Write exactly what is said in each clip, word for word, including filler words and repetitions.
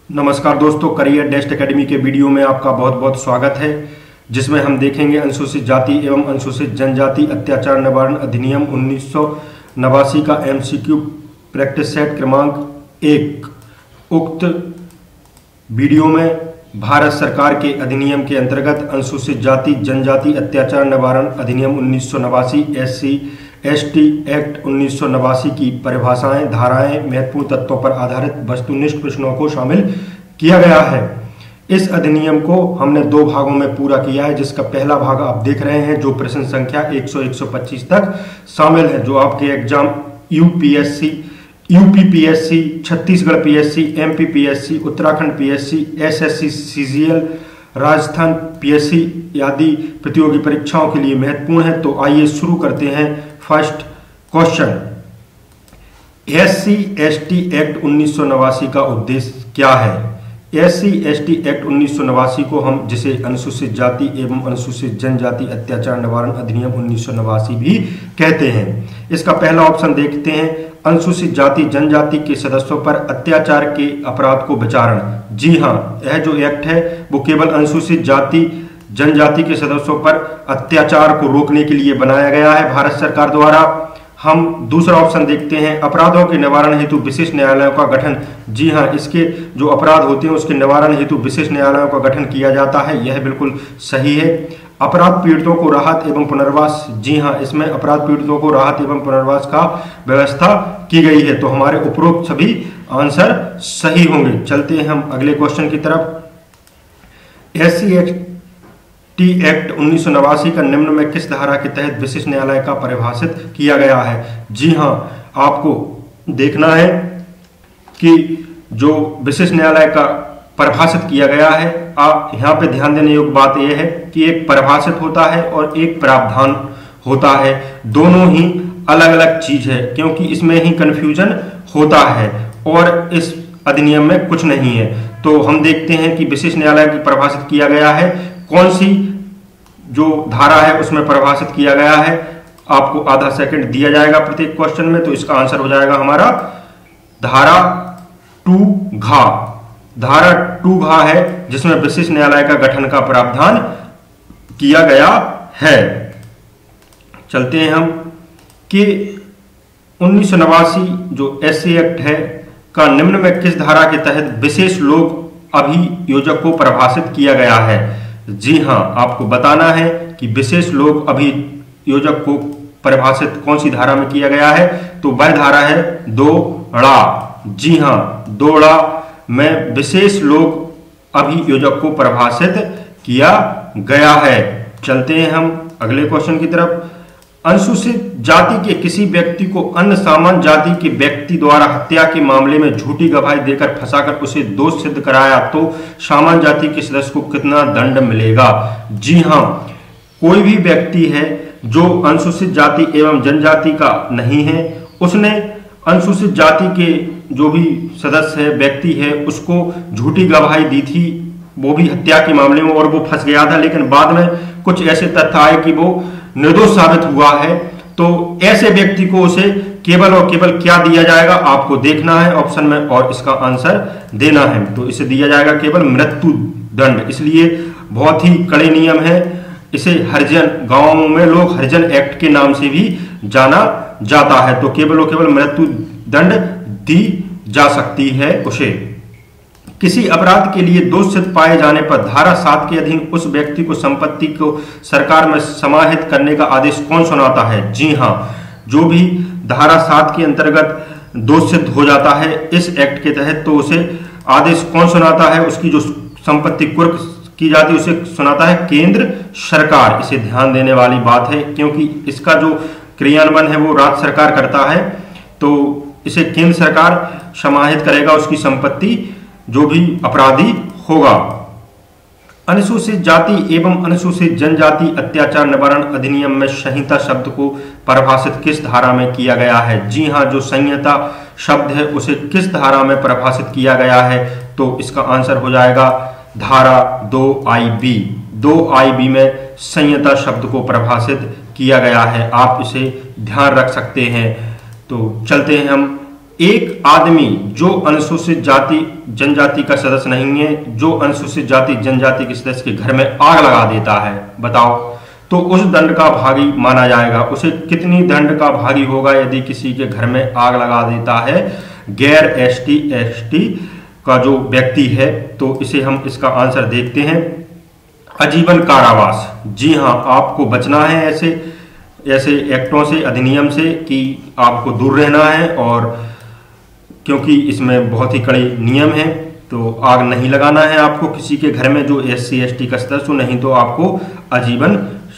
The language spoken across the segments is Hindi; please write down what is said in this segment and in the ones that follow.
नमस्कार दोस्तों, करियर डेस्ट एकेडमी के वीडियो में आपका बहुत बहुत स्वागत है, जिसमें हम देखेंगे अनुसूचित जाति एवं अनुसूचित जनजाति अत्याचार निवारण अधिनियम उन्नीस सौ नवासी का एमसीक्यू प्रैक्टिस सेट क्रमांक एक। उक्त वीडियो में भारत सरकार के अधिनियम के अंतर्गत अनुसूचित जाति जनजाति अत्याचार निवारण अधिनियम उन्नीस सौ नवासी S C S T act उन्नीस सौ नवासी की परिभाषाएं, धाराएं, महत्वपूर्ण तत्वों पर आधारित वस्तुनिष्ठ प्रश्नों को शामिल किया गया है। इस अधिनियम को हमने दो भागों में पूरा किया है, जिसका पहला भाग आप देख रहे हैं, जो प्रश्न संख्या एक सौ एक सौ पच्चीस तक शामिल है, जो आपके exam UPSC, UPPSC, Chhattisgarh PSC, MP PSC, Uttarakhand PSC, SSC CGL, Rajasthan PSC आदि प्रतियोगी परीक्षाओं के लिए महत्वपूर्ण है। तो आइए शुरू करते हैं। First question, SC ST act उन्नीस सौ नवासी का उद्देश्य क्या है? एससी एसटी एक्ट उन्नीस सौ नवासी को हम जिसे अनुसूचित जाति एवं अनुसूचित जनजाति अत्याचार निवारण अधिनियम उन्नीस सौ नवासी भी कहते हैं। इसका पहला ऑप्शन देखते हैं, अनुसूचित जाति जनजाति के सदस्यों पर अत्याचार के अपराध को विचारण। जी हाँ, यह जो एक्ट है वो केवल अनुसूचित जाति जनजाति के सदस्यों पर अत्याचार को रोकने के लिए बनाया गया है भारत सरकार द्वारा। हम दूसरा ऑप्शन देखते हैं, अपराधों के निवारण हेतु विशेष न्यायालयों का गठन। जी हाँ, इसके जो अपराध होते हैं उसके निवारण हेतु विशेष न्यायालयों का गठन किया जाता है, यह बिल्कुल सही है। अपराध पीड़ितों को राहत एवं पुनर्वास, जी हाँ, इसमें अपराध पीड़ितों को राहत एवं पुनर्वास का व्यवस्था की गई है। तो हमारे उपरोक्त सभी आंसर सही होंगे। चलते हैं हम अगले क्वेश्चन की तरफ। एससी एक्ट उन्नीस सौ नवासी का निम्न में किस धारा के तहत विशेष न्यायालय का परिभाषित किया गया है? जी हाँ, आपको देखना है कि जो विशेष न्यायालय का परिभाषित किया गया है, आप यहाँ पे ध्यान देने योग्य बात यह है कि एक परिभाषित होता है और एक प्रावधान होता है। दोनों ही अलग अलग चीज है, क्योंकि इसमें ही कंफ्यूजन होता है और इस अधिनियम में कुछ नहीं है। तो हम देखते हैं कि विशेष न्यायालय की परिभाषित किया गया है, कौन सी जो धारा है उसमें परिभाषित किया गया है। आपको आधा सेकंड दिया जाएगा प्रत्येक क्वेश्चन में, तो इसका आंसर हो जाएगा हमारा धारा टू घा। धारा टू घा है जिसमें विशेष न्यायालय का गठन का प्रावधान किया गया है। चलते हैं हम कि उन्नीस सौ नवासी जो एससी एक्ट है का निम्न में किस धारा के तहत विशेष लोक अभियोजक को परिभाषित किया गया है? जी हाँ, आपको बताना है कि विशेष लोक अभियोजक को परिभाषित कौन सी धारा में किया गया है। तो वह धारा है दो ड़ा। जी हाँ, दो ड़ा में विशेष लोक अभियोजक को परिभाषित किया गया है। चलते हैं हम अगले क्वेश्चन की तरफ। अनुसूचित जाति के किसी व्यक्ति को अन्य सामान्य जाति के व्यक्ति द्वारा हत्या के मामले में झूठी गवाही देकर फंसाकर उसे दोष सिद्ध कराया तो सामान्य जाति के सदस्य को कितना दंड मिलेगा? जी हाँ, कोई भी व्यक्ति है जो अनुसूचित जाति एवं जनजाति का नहीं है, उसने अनुसूचित जाति के जो भी सदस्य है, व्यक्ति है, उसको झूठी गवाही दी थी, वो भी हत्या के मामले में, और वो फंस गया था, लेकिन बाद में कुछ ऐसे तथ्य आए कि वो निर्दोष साबित हुआ है। तो ऐसे व्यक्ति को उसे केवल और केवल क्या दिया जाएगा, आपको देखना है ऑप्शन में और इसका आंसर देना है। तो इसे दिया जाएगा केवल मृत्यु दंड। इसलिए बहुत ही कड़े नियम है। इसे हरिजन, गांवों में लोग हरिजन एक्ट के नाम से भी जाना जाता है। तो केवल और केवल मृत्यु दंड दी जा सकती है उसे। किसी अपराध के लिए दोष सिद्ध पाए जाने पर धारा सात के अधीन उस व्यक्ति को संपत्ति को सरकार में समाहित करने का आदेश कौन सुनाता है? जी हाँ, जो भी धारा सात के अंतर्गत दोष सिद्ध हो जाता है इस एक्ट के तहत, तो उसे आदेश कौन सुनाता है? उसकी जो संपत्ति कुर्क की जाती है उसे सुनाता है केंद्र सरकार। इसे ध्यान देने वाली बात है, क्योंकि इसका जो क्रियान्वयन है वो राज्य सरकार करता है, तो इसे केंद्र सरकार समाहित करेगा उसकी संपत्ति, जो भी अपराधी होगा। अनुसूचित जाति एवं अनुसूचित जनजाति अत्याचार निवारण अधिनियम में संहिता शब्द को परिभाषित किस धारा में किया गया है? जी हाँ, जो संहिता शब्द है उसे किस धारा में परिभाषित किया गया है? तो इसका आंसर हो जाएगा धारा दो आई बी। दो आई बी में संहिता शब्द को परिभाषित किया गया है। आप इसे ध्यान रख सकते हैं। तो चलते हैं हम एक आदमी जो अनुसूचित जाति जनजाति का सदस्य नहीं है, जो अनुसूचित जाति जनजाति के सदस्य के घर में आग लगा देता है, बताओ, तो उस दंड का भागी माना जाएगा। उसे कितनी दंड का भागी होगा यदि किसी के घर में आग लगा देता है गैर एसटी एसटी का जो व्यक्ति है? तो इसे हम इसका आंसर देखते हैं, आजीवन कारावास। जी हाँ, आपको बचना है ऐसे ऐसे एक्टों से, अधिनियम से, कि आपको दूर रहना है, और क्योंकि इसमें बहुत ही कड़े नियम हैं, तो आग नहीं लगाना है आपको किसी के घर में जो एस सी एस टी का सदस्य हो, नहीं तो आपको आजीवन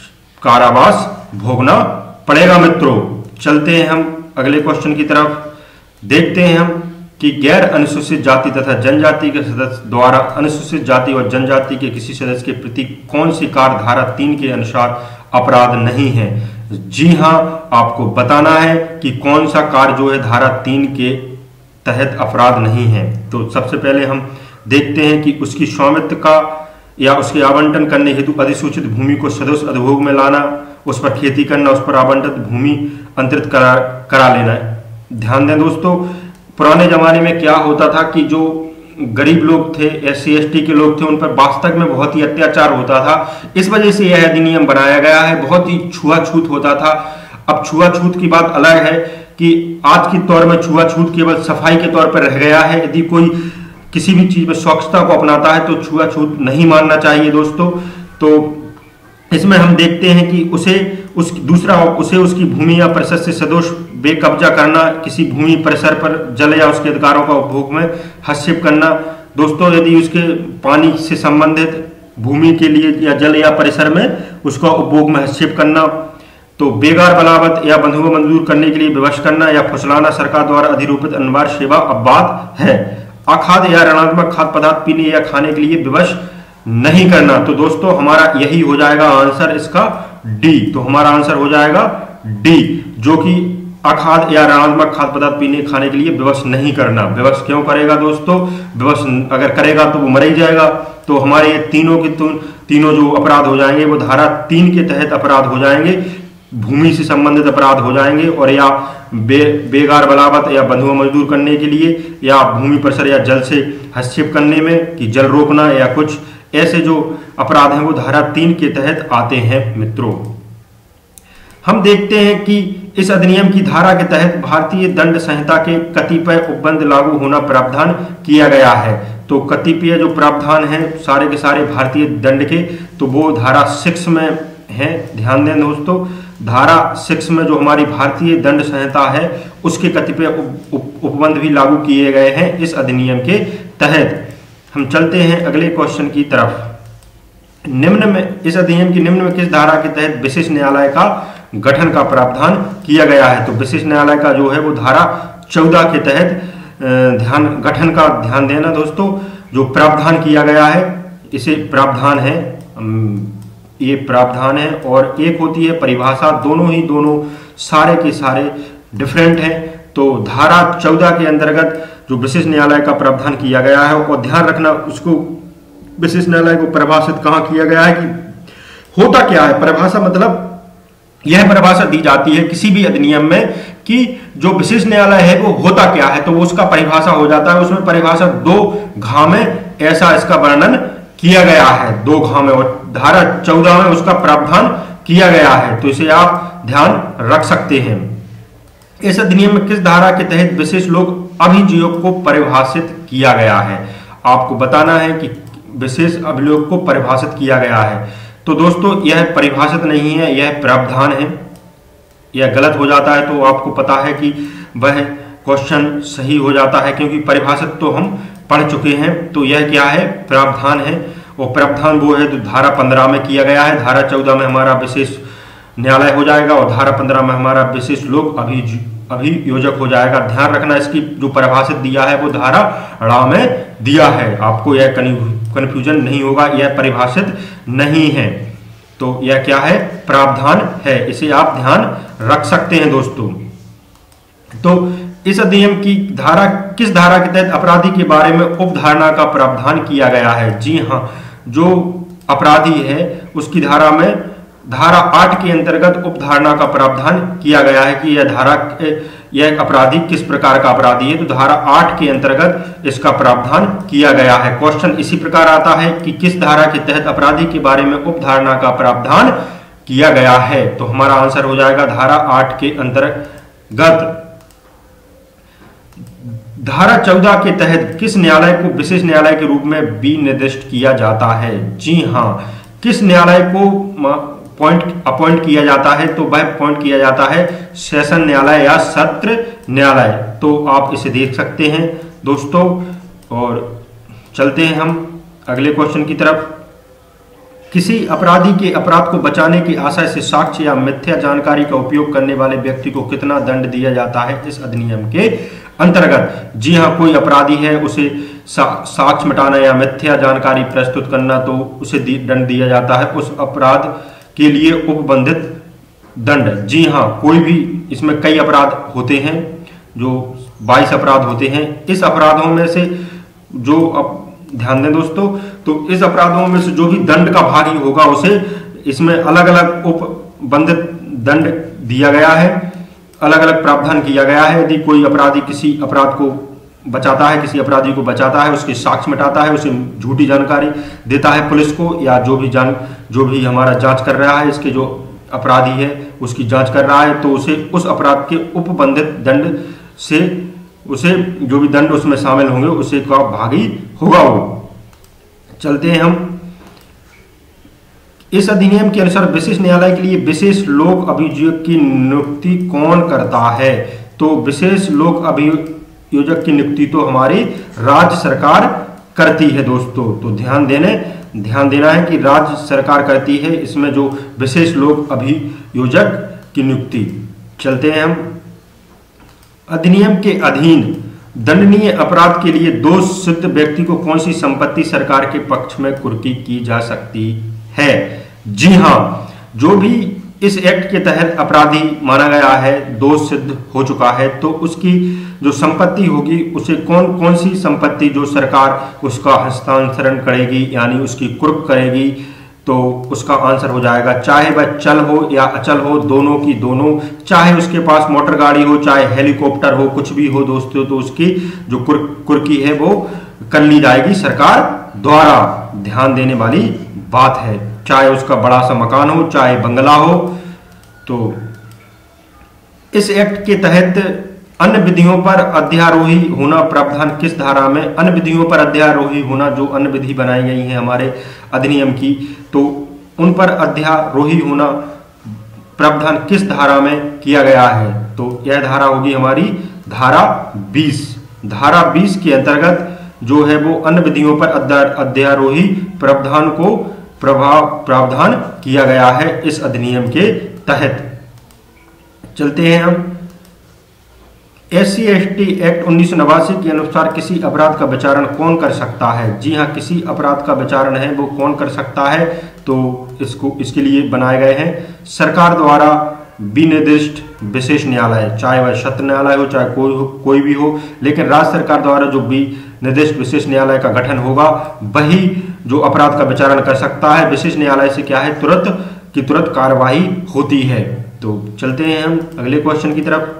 कारावास भोगना पड़ेगा। मित्रों, चलते हैं हम अगले क्वेश्चन की तरफ। देखते हैं हम कि गैर अनुसूचित जाति तथा जनजाति के सदस्य द्वारा अनुसूचित जाति और जनजाति के किसी सदस्य के प्रति कौन सी कार्य धारा तीन के अनुसार अपराध नहीं है? जी हाँ, आपको बताना है कि कौन सा कार्य जो है धारा तीन के तहत अपराध नहीं है। तो सबसे पहले हम देखते हैं कि उसकी स्वामित्व का या उसके आवंटन करने हेतु अधिसूचित भूमि को सदस्य अधिभोग में लाना, उस पर खेती करना, उस पर आवंटित भूमि अंतरित करा करा लेना है। ध्यान दें दोस्तों, पुराने जमाने में क्या होता था कि जो गरीब लोग थे, एस सी एस टी के लोग थे, उन पर वास्तव में बहुत ही अत्याचार होता था। इस वजह से यह अधिनियम बनाया गया है। बहुत ही छुआछूत होता था। अब छुआछूत की बात अलग है कि आज के दौर में छुआछूत केवल सफाई के तौर पर रह गया है। यदि कोई किसी भी चीज में स्वच्छता को अपनाता है तो छुआछूत नहीं मानना चाहिए दोस्तों। तो इसमें हम देखते हैं कि उसे उस दूसरा उसे उसकी भूमि या परिसर से सदोष बेकब्जा करना, किसी भूमि परिसर पर जल या उसके अधिकारों का उपभोग में हस्तक्षेप करना। दोस्तों, यदि उसके पानी से संबंधित भूमि के लिए या जल या परिसर में उसका उपभोग में हस्तक्षेप करना, तो बेगार बलावत या बंधुआ मंजूर करने के लिए विवश करना या फुसलाना सरकार द्वारा अधिरूपित अनिवार्य सेवा अपवाद है। अखाद्य या ऋणात्मक खाद्य पदार्थ पीने या खाने के लिए विवश नहीं करना। तो दोस्तों, हमारा यही हो जाएगा आंसर इसका डी। तो हमारा आंसर हो जाएगा डी, जो कि अखाद्य या ऋणात्मक खाद्य पदार्थ पीने खाने के लिए विवश नहीं करना। विवश क्यों करेगा दोस्तों? विवश अगर करेगा तो वो मर ही जाएगा। तो हमारे ये तीनों के तीनों जो अपराध हो जाएंगे वो धारा तीन के तहत अपराध हो जाएंगे, भूमि से संबंधित अपराध हो जाएंगे, और या बे बेगार बलावत या बंधुआ मजदूर करने के लिए, या भूमि परिसर या जल से हस्तक्षेप करने में कि जल रोकना, या कुछ ऐसे जो अपराध हैं वो धारा तीन के तहत आते हैं। मित्रों, हम देखते हैं कि इस अधिनियम की धारा के तहत भारतीय दंड संहिता के कतिपय उपबंध लागू होना प्रावधान किया गया है। तो कतिपय जो प्रावधान हैं सारे के सारे भारतीय दंड के, तो वो धारा सिक्स में है। ध्यान दें दोस्तों, धारा सिक्स में जो हमारी भारतीय दंड संहिता है उसके कतिपय उपबंध भी लागू किए गए हैं इस अधिनियम के तहत। हम चलते हैं अगले क्वेश्चन की तरफ। निम्न में इस अधिनियम की निम्न में किस धारा के तहत विशेष न्यायालय का गठन का प्रावधान किया गया है? तो विशेष न्यायालय का जो है वो धारा चौदह के तहत ध्यान गठन का ध्यान देना दोस्तों, जो प्रावधान किया गया है इसे प्रावधान है, ये प्रावधान है। और एक होती है परिभाषा, दोनों ही दोनों सारे के सारे डिफरेंट हैं। तो धारा चौदह के अंतर्गत जो विशेष न्यायालय का प्रावधान किया गया है, और ध्यान रखना उसको विशेष न्यायालय को परिभाषित कहाँ किया गया है कि होता क्या है। परिभाषा मतलब यह परिभाषा दी जाती है किसी भी अधिनियम में कि जो विशेष न्यायालय है वो होता क्या है, तो वो उसका परिभाषा हो जाता है। उसमें परिभाषा दो घाव में ऐसा इसका वर्णन किया गया है, दो घाव में, और धारा चौदह में उसका प्रावधान किया गया है। तो इसे आप ध्यान रख सकते हैं। इस अधिनियम में किस धारा के तहत विशेष लोक अभियोग को परिभाषित किया गया है? आपको बताना है कि विशेष अभियोग को परिभाषित किया गया है। तो दोस्तों, यह परिभाषित नहीं है, यह प्रावधान है। यह गलत हो जाता है तो आपको पता है कि वह क्वेश्चन सही हो जाता है, क्योंकि परिभाषित तो हम पढ़ चुके हैं। तो यह क्या है? प्रावधान है। और प्रावधान वो है तो धारा पंद्रह में किया गया है। धारा चौदह में हमारा विशेष न्यायालय हो जाएगा, और धारा पंद्रह में हमारा विशेष लोक अभि अभियोजक हो जाएगा। ध्यान रखना, इसकी जो परिभाषित दिया है वो धारा ड़ा में दिया है। आपको यह कन्फ्यूजन नहीं होगा, यह परिभाषित नहीं है। तो यह क्या है? प्रावधान है। इसे आप ध्यान रख सकते हैं दोस्तों। तो इस अधिनियम की धारा किस धारा के तहत अपराधी के बारे में उपधारणा का प्रावधान किया गया है? जी हाँ, जो अपराधी है उसकी धारा में धारा आठ के अंतर्गत उपधारणा का प्रावधान किया गया है कि यह धारा यह अपराधी किस प्रकार का अपराधी है, तो धारा आठ के अंतर्गत इसका प्रावधान किया गया है। क्वेश्चन इसी प्रकार आता है कि किस धारा के तहत अपराधी के बारे में उपधारणा का प्रावधान किया गया है, तो हमारा आंसर हो जाएगा धारा आठ के अंतर्गत। धारा चौदह के तहत किस न्यायालय को विशेष न्यायालय के रूप में विनिर्दिष्ट किया जाता है, जी हाँ, किस न्यायालय को पॉइंट अपॉइंट किया जाता है, तो वह पॉइंट किया जाता है सेशन न्यायालय या सत्र न्यायालय। तो आप इसे देख सकते हैं दोस्तों। और चलते हैं हम अगले क्वेश्चन की तरफ। किसी अपराधी के अपराध को बचाने की आशय से साक्ष्य या मिथ्या जानकारी का उपयोग करने वाले व्यक्ति को कितना दंड दिया जाता है इस अधिनियम के अंतर्गत, जी हाँ, कोई अपराधी है, उसे सा, साक्ष्य मिटाना या मिथ्या जानकारी प्रस्तुत करना, तो उसे दंड दिया जाता है उस अपराध के लिए उपबंधित दंड। जी हाँ, कोई भी, इसमें कई अपराध होते हैं, जो बाईस अपराध होते हैं। इस अपराधों में से जो, अब ध्यान दें दोस्तों, तो इस अपराधों में से जो भी दंड का भागी होगा उसे इसमें अलग अलग उपबंधित दंड दिया गया है, अलग अलग प्रावधान किया गया है। यदि कोई अपराधी किसी अपराध को बचाता है, किसी अपराधी को बचाता है, उसके साक्ष्य मिटाता है, उसे झूठी जानकारी देता है पुलिस को, या जो भी जान जो भी हमारा जांच कर रहा है, इसके जो अपराधी है उसकी जांच कर रहा है, तो उसे उस अपराध के उपबंधित दंड से, उसे जो भी दंड उसमें शामिल होंगे उसे का भागी होगा वो। चलते हैं हम। इस अधिनियम के अनुसार विशेष न्यायालय के लिए विशेष लोक अभियोजक की नियुक्ति कौन करता है, तो विशेष लोक अभियोजक की नियुक्ति तो हमारी राज्य सरकार करती है दोस्तों। तो ध्यान देने ध्यान देना है कि राज्य सरकार करती है इसमें जो विशेष लोक अभियोजक की नियुक्ति। चलते हैं हम। अधिनियम के अधीन दंडनीय अपराध के लिए दोष सिद्ध व्यक्ति को कौन सी संपत्ति सरकार के पक्ष में कुर्की की जा सकती है, जी हाँ, जो भी इस एक्ट के तहत अपराधी माना गया है, दोष सिद्ध हो चुका है, तो उसकी जो संपत्ति होगी उसे कौन कौन सी संपत्ति जो सरकार उसका हस्तांतरण करेगी, यानी उसकी कुर्क करेगी, तो उसका आंसर हो जाएगा, चाहे वह चल हो या अचल हो, दोनों की दोनों, चाहे उसके पास मोटर गाड़ी हो, चाहे हेलीकॉप्टर हो, कुछ भी हो दोस्तों, तो उसकी जो कुर्क कुर्की है वो कर ली जाएगी सरकार द्वारा। ध्यान देने वाली बात है, चाहे उसका बड़ा सा मकान हो, चाहे बंगला हो। तो इस एक्ट के तहत अन्य विधियों पर अध्यारोही होना प्रावधान किस धारा में, अन्य विधियों पर अध्यारोही होना, जो अन्य विधि बनाई गई है हमारे अधिनियम की, तो उन पर अध्यारोही होना प्रावधान किस धारा में किया गया है, तो यह धारा होगी हमारी धारा बीस। धारा बीस के अंतर्गत जो है वो अन्य विधियों पर अध्यारोही प्रावधान को प्रभाव प्रावधान किया गया है इस अधिनियम के तहत। चलते हैं हम। S C S T act उन्नीस सौ नवासी के अनुसार किसी अपराध का विचारण कौन कर सकता है, जी हाँ, किसी अपराध का विचारण है वो कौन कर सकता है, तो इसको इसके लिए बनाए गए हैं सरकार द्वारा विनिर्दिष्ट विशेष न्यायालय, चाहे वह सत्र न्यायालय हो, चाहे कोई हो, कोई भी हो, लेकिन राज्य सरकार द्वारा जो भी निर्दिष्ट विशेष न्यायालय का गठन होगा वही जो अपराध का विचारण कर सकता है। विशेष न्यायालय से क्या है, तुरंत की तुरंत कार्यवाही होती है। तो चलते हैं हम अगले क्वेश्चन की तरफ।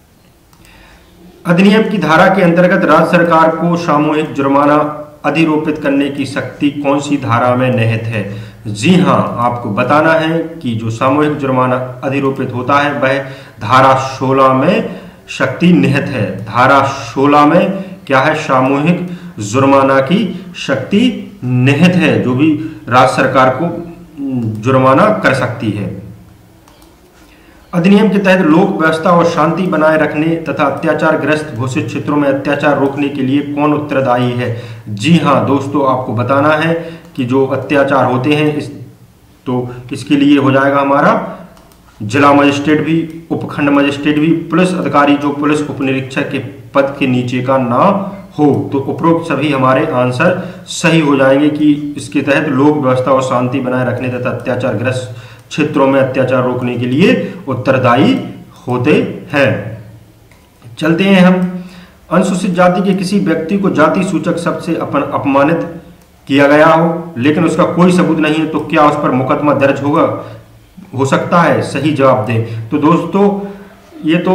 अधिनियम की धारा के अंतर्गत राज्य सरकार को सामूहिक जुर्माना अधिरोपित करने की शक्ति कौन सी धारा में निहित है, जी हाँ, आपको बताना है कि जो सामूहिक जुर्माना अधिरोपित होता है वह धारा सोलह में शक्ति निहित है। धारा सोलह में क्या है, सामूहिक जुर्माना की शक्ति निहित है, जो भी राज्य सरकार को जुर्माना कर सकती है। अधिनियम के तहत लोक व्यवस्था और शांति बनाए रखने तथा अत्याचार ग्रस्त घोषित क्षेत्रों में अत्याचार रोकने के लिए कौन उत्तरदायी है, जी हाँ दोस्तों, आपको बताना है कि जो अत्याचार होते हैं इस तो इसके लिए हो जाएगा हमारा जिला मजिस्ट्रेट भी, उपखंड मजिस्ट्रेट भी, पुलिस अधिकारी जो पुलिस उपनिरीक्षक के पद के नीचे का ना हो। तो उपरोक्त सभी हमारे आंसर सही हो जाएंगे कि इसके तहत लोक व्यवस्था और शांति बनाए रखने तथा अत्याचार ग्रस्त क्षेत्रों में अत्याचार रोकने के लिए उत्तरदायी होते हैं। चलते हैं हम। अनुसूचित जाति के किसी व्यक्ति को जाति सूचक शब्द से अपन अपमानित किया गया हो लेकिन उसका कोई सबूत नहीं है, तो क्या उस पर मुकदमा दर्ज होगा हो सकता है, सही जवाब दें। तो दोस्तों ये तो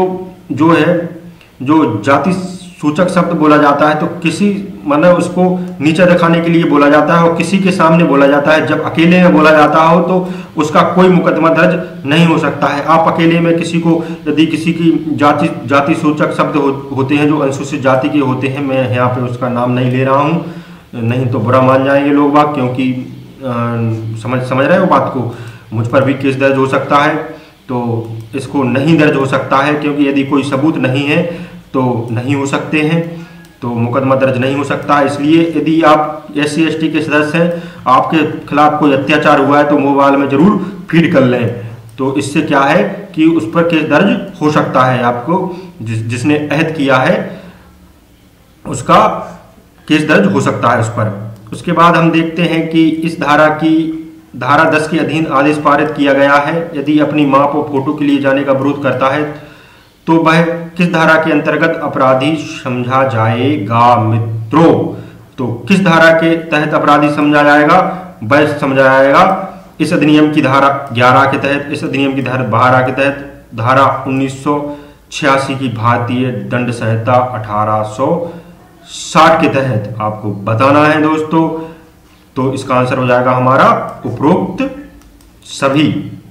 जो है जो जाति सूचक शब्द बोला जाता है तो किसी मतलब उसको नीचा दिखाने के लिए बोला जाता है और किसी के सामने बोला जाता है। जब अकेले में बोला जाता हो तो उसका कोई मुकदमा दर्ज नहीं हो सकता है। आप अकेले में किसी को यदि किसी की जाति जाति सूचक शब्द हो, होते हैं जो अनुसूचित जाति के होते हैं, मैं यहाँ पे उसका नाम नहीं ले रहा हूँ, नहीं तो बुरा मान जाएंगे लोग बाग, क्योंकि आ, समझ समझ रहे हो बात को, मुझ पर भी केस दर्ज हो सकता है। तो इसको नहीं दर्ज हो सकता है क्योंकि यदि कोई सबूत नहीं है तो नहीं हो सकते हैं, तो मुकदमा दर्ज नहीं हो सकता। इसलिए यदि आप एस सी एस टी के सदस्य हैं, आपके खिलाफ कोई अत्याचार हुआ है तो मोबाइल में जरूर फीड कर लें, तो इससे क्या है कि उस पर केस दर्ज हो सकता है। आपको जिस जिसने अहद किया है उसका केस दर्ज हो सकता है उस पर। उसके बाद हम देखते हैं कि इस धारा की धारा दस के अधीन आदेश पारित किया गया है। यदि अपनी माप और फोटो के लिए जाने का विरोध करता है तो वह किस धारा के अंतर्गत अपराधी समझा जाएगा मित्रों? तो किस धारा के तहत अपराधी समझा जाएगा? वह समझा जाएगा इस अधिनियम की धारा ग्यारह के तहत, इस अधिनियम की धारा बारह के तहत, धारा उन्नीस सौ छियासी की भारतीय दंड संहिता अठारह सौ साठ के तहत आपको बताना है दोस्तों। तो इसका आंसर हो जाएगा हमारा उपरोक्त सभी।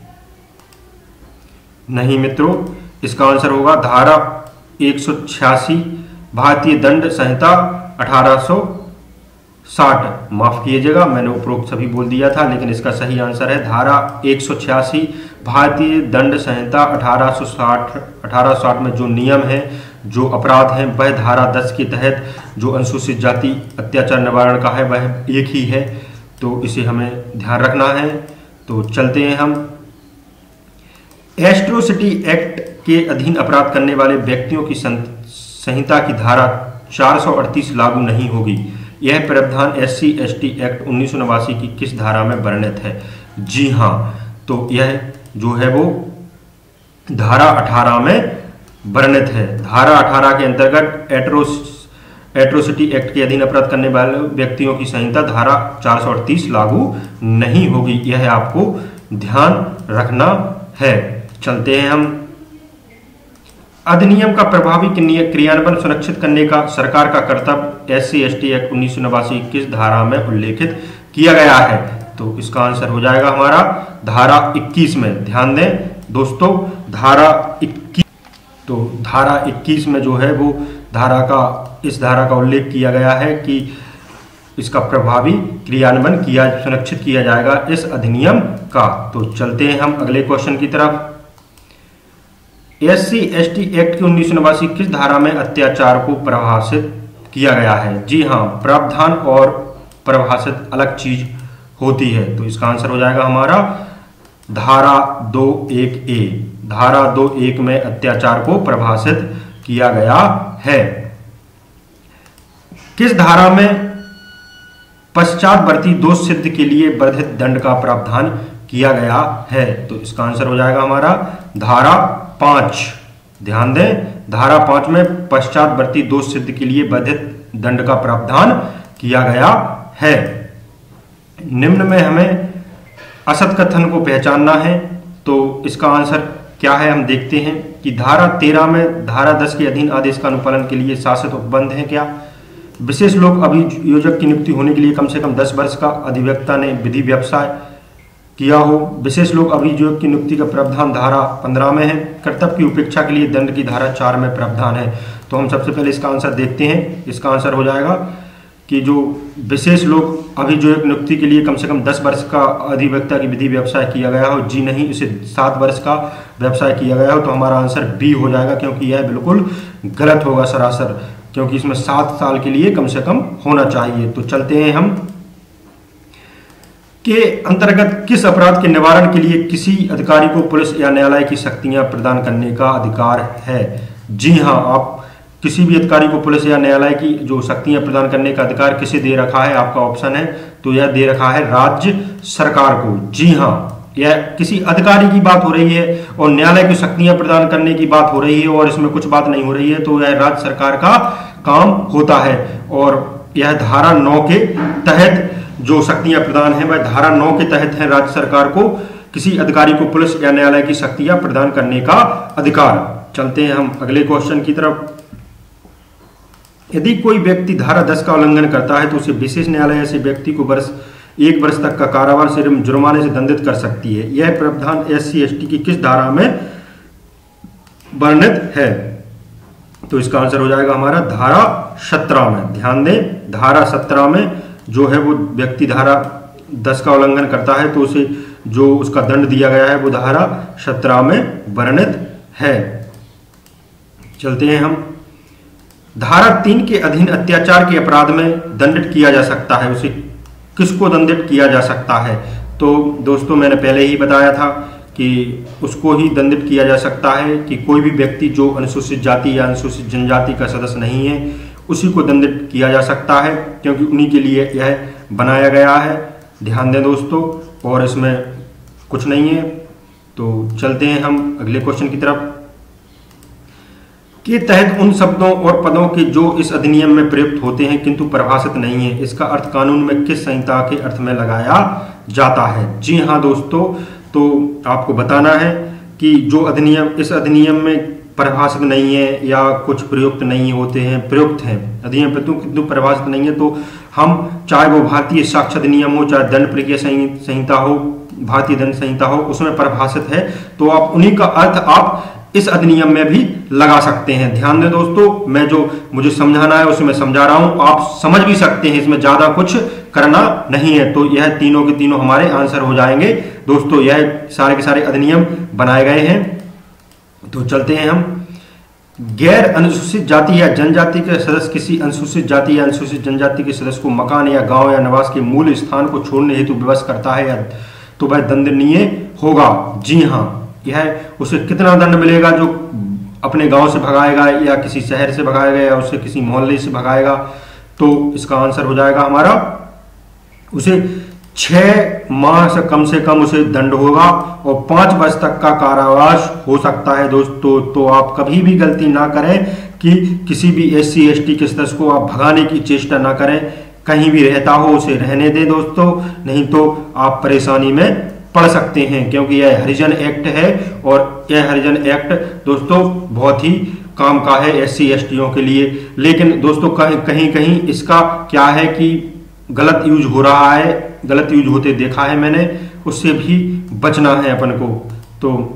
नहीं मित्रों, इसका आंसर होगा धारा एक सौ छियासी भारतीय दंड संहिता अठारह सौ साठ। माफ कीजिएगा, मैंने उपरोक्त सभी बोल दिया था, लेकिन इसका सही आंसर है धारा एक सौ छियासी भारतीय दंड संहिता अठारह सौ साठ। अठारह सौ साठ में जो नियम है, जो अपराध हैं, वह धारा दस के तहत जो अनुसूचित जाति अत्याचार निवारण का है वह एक ही है, तो इसे हमें ध्यान रखना है। तो चलते हैं हम। एट्रोसिटी एक्ट के अधीन अपराध करने वाले व्यक्तियों की संहिता की धारा चार सौ अड़तीस लागू नहीं होगी। यह प्रावधान S C S T act उन्नीस सौ नवासी की किस धारा में वर्णित है? जी हाँ, तो यह जो है वो धारा अठारह में वर्णित है। धारा अठारह के अंतर्गत एट्रोस एट्रोसिटी एक्ट के अधीन अपराध करने वाले व्यक्तियों की संहिता धारा चार सौ अड़तीस लागू नहीं होगी, यह आपको ध्यान रखना है। चलते हैं हम। अधिनियम का प्रभावी क्रियान्वयन सुनिश्चित करने का सरकार का कर्तव्य S C S T act उन्नीस सौ नवासी किस धारा में उल्लेखित किया गया है? तो इसका आंसर हो जाएगा हमारा धारा इक्कीस में। ध्यान दें दोस्तों, धारा इक्कीस, तो धारा इक्कीस में जो है वो धारा का इस धारा का उल्लेख किया गया है कि इसका प्रभावी क्रियान्वयन किया सुनिश्चित किया जाएगा इस अधिनियम का। तो चलते हैं हम अगले क्वेश्चन की तरफ। S C S T act की उन्नीस सौ नवासी किस धारा में अत्याचार को परिभाषित किया गया है? जी हाँ, प्रावधान और परिभाषित अलग चीज होती है, तो इसका आंसर हो जाएगा हमारा धारा दो एक ए। धारा दो एक में अत्याचार को परिभाषित किया गया है। किस धारा में पश्चातवर्ती दोष सिद्ध के लिए वर्धित दंड का प्रावधान किया गया है? तो इसका आंसर हो जाएगा हमारा धारा पांच। ध्यान दें, धारा पांच में पश्चातवर्ती दोष सिद्ध के लिए वर्धित दंड का प्रावधान किया गया है। निम्न में हमें असत कथन को पहचानना है, तो इसका आंसर क्या है हम देखते हैं कि धारा तेरह में धारा दस के अधीन आदेश का अनुपालन के लिए शासित उपबंध है क्या? विशेष लोक अभियोजक की नियुक्ति होने के लिए कम से कम दस वर्ष का अधिवक्ता ने विधि व्यवसाय किया हो। विशेष लोक अभियोजक की नियुक्ति का प्रावधान धारा पंद्रह में है। कर्तव्य की उपेक्षा के लिए दंड की धारा चार में प्रावधान है। तो हम सबसे पहले इसका आंसर देखते हैं। इसका आंसर हो जाएगा कि जो विशेष लोक अभियोजक नियुक्ति के लिए कम से कम दस वर्ष का अधिवक्ता की विधि व्यवसाय किया गया हो। जी नहीं, इसे सात वर्ष का व्यवसाय किया गया हो। तो हमारा आंसर बी हो जाएगा, क्योंकि यह बिल्कुल गलत होगा सरासर, क्योंकि इसमें सात साल के लिए कम से कम होना चाहिए। तो चलते हैं हम के अंतर्गत किस अपराध के निवारण के लिए किसी अधिकारी को पुलिस या न्यायालय की शक्तियां प्रदान करने का अधिकार है? जी हाँ, आप किसी भी अधिकारी को पुलिस या न्यायालय की जो शक्तियां प्रदान करने का अधिकार किसे दे रखा है? आपका ऑप्शन है, तो यह दे रखा है राज्य सरकार को। जी हाँ, यह किसी अधिकारी की बात हो रही है और न्यायालय की शक्तियां प्रदान करने की बात हो रही है और इसमें कुछ बात नहीं हो रही है, तो यह राज्य सरकार का काम होता है। और यह धारा नौ के तहत जो शक्तियां प्रदान है वह धारा नौ के तहत है। राज्य सरकार को किसी अधिकारी को पुलिस या न्यायालय की शक्तियां प्रदान करने का अधिकार। चलते हैं हम अगले क्वेश्चन की तरफ। यदि कोई व्यक्ति धारा दस का उल्लंघन करता है तो उसे विशेष न्यायालय ऐसे व्यक्ति को वर्ष एक वर्ष तक का कारावास से जुर्माने से दंडित कर सकती है। यह प्रावधान एस सी एस टी की किस धारा में वर्णित है? तो इसका आंसर हो जाएगा हमारा धारा सत्रह में। ध्यान दें, धारा सत्रह में जो है वो व्यक्ति धारा दस का उल्लंघन करता है तो उसे जो उसका दंड दिया गया है वो धारा सत्रह में वर्णित है। चलते हैं हम। धारा तीन के अधीन अत्याचार के अपराध में दंडित किया जा सकता है, उसे किसको दंडित किया जा सकता है? तो दोस्तों मैंने पहले ही बताया था कि उसको ही दंडित किया जा सकता है कि कोई भी व्यक्ति जो अनुसूचित जाति या अनुसूचित जनजाति का सदस्य नहीं है उसी को दंडित किया जा सकता है, क्योंकि उन्हीं के लिए यह बनाया गया है। ध्यान दें दोस्तों, और इसमें कुछ नहीं है। तो चलते हैं हम अगले क्वेश्चन की तरफ। के तहत उन शब्दों और पदों के जो इस अधिनियम में प्रयुक्त होते हैं किंतु परिभाषित नहीं है, इसका अर्थ कानून में किस संहिता के अर्थ में लगाया जाता है? जी हाँ दोस्तों, तो आपको बताना है कि जो अधिनियम इस अधिनियम में परिभाषित नहीं है या कुछ प्रयुक्त नहीं होते हैं, प्रयुक्त हैं अधिनियम किंतु परिभाषित नहीं है, तो हम चाहे वो भारतीय साक्ष्य अधिनियम हो, चाहे दंड प्रक्रिया संहिता हो, भारतीय दंड संहिता हो, उसमें परिभाषित है तो आप उन्हीं का अर्थ आप इस अधिनियम में भी लगा सकते हैं। ध्यान दें दोस्तों, मैं जो मुझे समझाना है उसे मैं समझा रहा हूं, आप समझ भी सकते हैं, इसमें ज्यादा कुछ करना नहीं है। तो यह तीनों के तीनों हमारे आंसर हो जाएंगे दोस्तों। यह सारे के सारे अधिनियम बनाए गए हैं। तो चलते हैं हम। गैर अनुसूचित जाति या जनजाति के सदस्य किसी अनुसूचित जाति या अनुसूचित जनजाति के सदस्य को मकान या गांव या निवास के मूल स्थान को छोड़ने हेतु विवश करता है या तो वह दंडनीय होगा। जी हाँ, यह उसे कितना दंड मिलेगा जो अपने गांव से भगाएगा या किसी शहर से भगाएगा या उसे किसी मोहल्ले से भगाएगा? तो इसका आंसर हो जाएगा हमारा, उसे छह माह से कम से कम उसे दंड होगा और पांच वर्ष तक का कारावास हो सकता है दोस्तों। तो आप कभी भी गलती ना करें कि किसी भी एस सी एस टी के सदस्य को आप भगाने की चेष्टा ना करें, कहीं भी रहता हो उसे रहने दें दोस्तों, नहीं तो आप परेशानी में पढ़ सकते हैं, क्योंकि यह हरिजन एक्ट है और यह हरिजन एक्ट दोस्तों बहुत ही काम का है एस सी एस टीओ के लिए। लेकिन दोस्तों कहीं कहीं इसका क्या है कि गलत यूज हो रहा है, गलत यूज होते देखा है मैंने, उससे भी बचना है अपन को। तो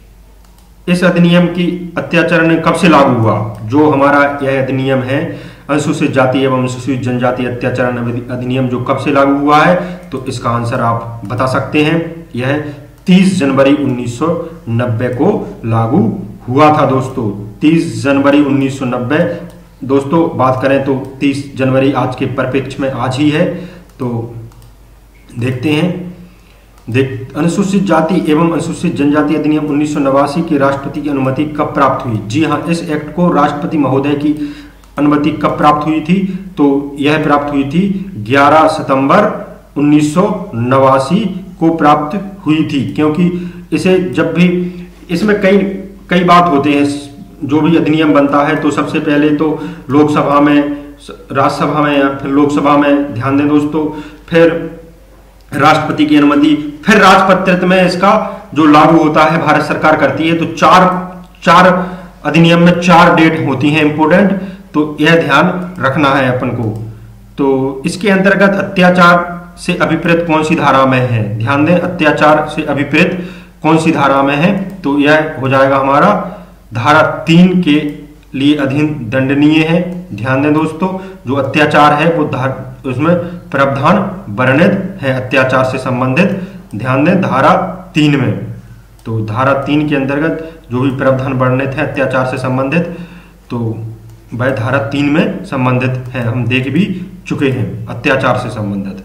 इस अधिनियम की अत्याचरण कब से लागू हुआ? जो हमारा यह अधिनियम है अनुसूचित जाति एवं अनुसूचित जनजाति अत्याचरण अधिनियम जो कब से लागू हुआ है, तो इसका आंसर आप बता सकते हैं। यह तीस जनवरी उन्नीस सौ नब्बे को लागू हुआ था दोस्तों। तीस जनवरी उन्नीस सौ नब्बे दोस्तों बात करें तो तीस जनवरी आज के परिप्रेक्ष्य में आज ही है। तो देखते हैं, देख अनुसूचित जाति एवं अनुसूचित जनजाति अधिनियम उन्नीस सौ नवासी के राष्ट्रपति की अनुमति कब प्राप्त हुई? जी हाँ, इस एक्ट को राष्ट्रपति महोदय की अनुमति कब प्राप्त हुई थी? तो यह प्राप्त हुई थी ग्यारह सितंबर उन्नीस सौ नवासी को प्राप्त हुई थी, क्योंकि इसे जब भी इसमें कई कई बात होते हैं, जो भी अधिनियम बनता है तो सबसे पहले तो लोकसभा में, राज्यसभा में या फिर लोकसभा में, ध्यान दें दोस्तों, फिर राष्ट्रपति की अनुमति, फिर राजपत्रित में इसका जो लागू होता है भारत सरकार करती है। तो चार चार अधिनियम में चार डेट होती हैं इंपोर्टेंट, तो यह ध्यान रखना है अपन को। तो इसके अंतर्गत अत्याचार से अभिप्रेत कौन सी धारा में है? ध्यान दें, अत्याचार से अभिप्रेत कौन सी धारा में है? तो यह हो जाएगा हमारा धारा तीन के लिए अधीन दंडनीय है। ध्यान दें दोस्तों, जो अत्याचार है वो उसमें प्रावधान वर्णित है अत्याचार से संबंधित। ध्यान दें धारा तीन में, तो धारा तीन के अंतर्गत जो भी प्रावधान वर्णित है अत्याचार से संबंधित, तो वह धारा तीन में संबंधित है, हम देख भी चुके हैं अत्याचार से संबंधित।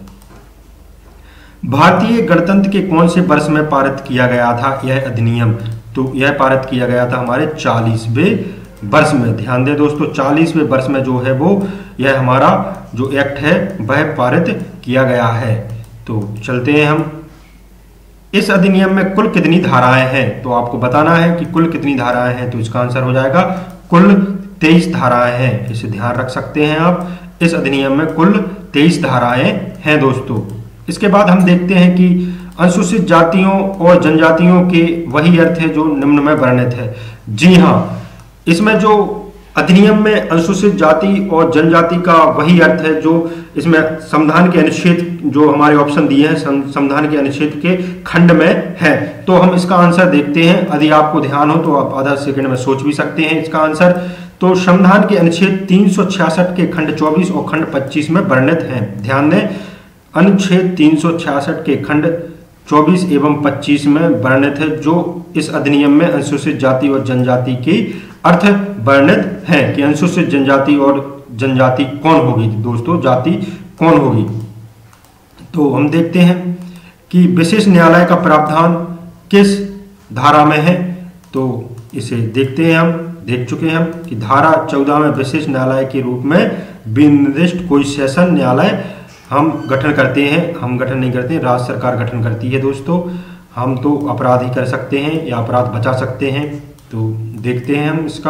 भारतीय गणतंत्र के कौन से वर्ष में पारित किया गया था यह अधिनियम? तो यह पारित किया गया था हमारे चालीसवें वर्ष में। ध्यान दें दोस्तों, चालीसवें वर्ष में जो है वो यह हमारा जो एक्ट है वह पारित किया गया है। तो चलते हैं हम। इस अधिनियम में कुल कितनी धाराएं हैं? तो आपको बताना है कि कुल कितनी धाराएं हैं, तो इसका आंसर हो जाएगा कुल तेईस धाराएं हैं। इसे ध्यान रख सकते हैं आप, इस अधिनियम में कुल तेईस धाराएं हैं दोस्तों। इसके बाद हम देखते हैं कि अनुसूचित जातियों और जनजातियों के वही अर्थ है जो निम्न में वर्णित है। जी हाँ, इसमें जो अधिनियम में अनुसूचित जाति और जनजाति का वही अर्थ है जो इसमें संविधान के अनुच्छेद जो हमारे ऑप्शन दिए हैं संविधान के अनुच्छेद के खंड में है। तो हम इसका आंसर देखते हैं। यदि आपको ध्यान हो तो आप आधा सेकंड में सोच भी सकते हैं इसका आंसर। तो संविधान के अनुच्छेद तीन सौ छियासठ के खंड चौबीस और खंड पच्चीस में वर्णित हैं। ध्यान दें, अनुच्छेद तीन सौ छियासठ के खंड चौबीस एवं पच्चीस में वर्णित है जो इस अधिनियम में अनुसूचित जाति और जनजाति के अर्थ वर्णित हैं कि अनुसूचित जनजाति और जनजाति कौन होगी दोस्तों, जाति कौन होगी। तो हम देखते हैं कि विशेष न्यायालय का प्रावधान किस धारा में है। तो इसे देखते हैं, हम देख चुके हैं हम कि धारा चौदह में विशेष न्यायालय के रूप में विनिर्दिष्ट कोई सेशन न्यायालय हम गठन करते हैं। हम गठन नहीं करते हैं, राज्य सरकार गठन करती है दोस्तों। हम तो अपराध ही कर सकते हैं या अपराध बचा सकते हैं। तो देखते हैं हम इसका।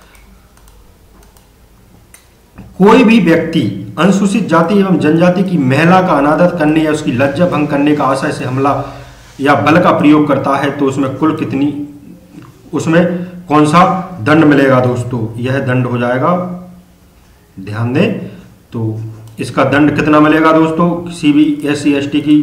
कोई भी व्यक्ति अनुसूचित जाति एवं जनजाति की महिला का अनादर करने या उसकी लज्जा भंग करने का आशय से हमला या बल का प्रयोग करता है तो उसमें कुल कितनी उसमें कौन सा दंड मिलेगा दोस्तों। यह दंड हो जाएगा, ध्यान दें। तो इसका दंड कितना मिलेगा दोस्तों। किसी भी एस सी एस टी की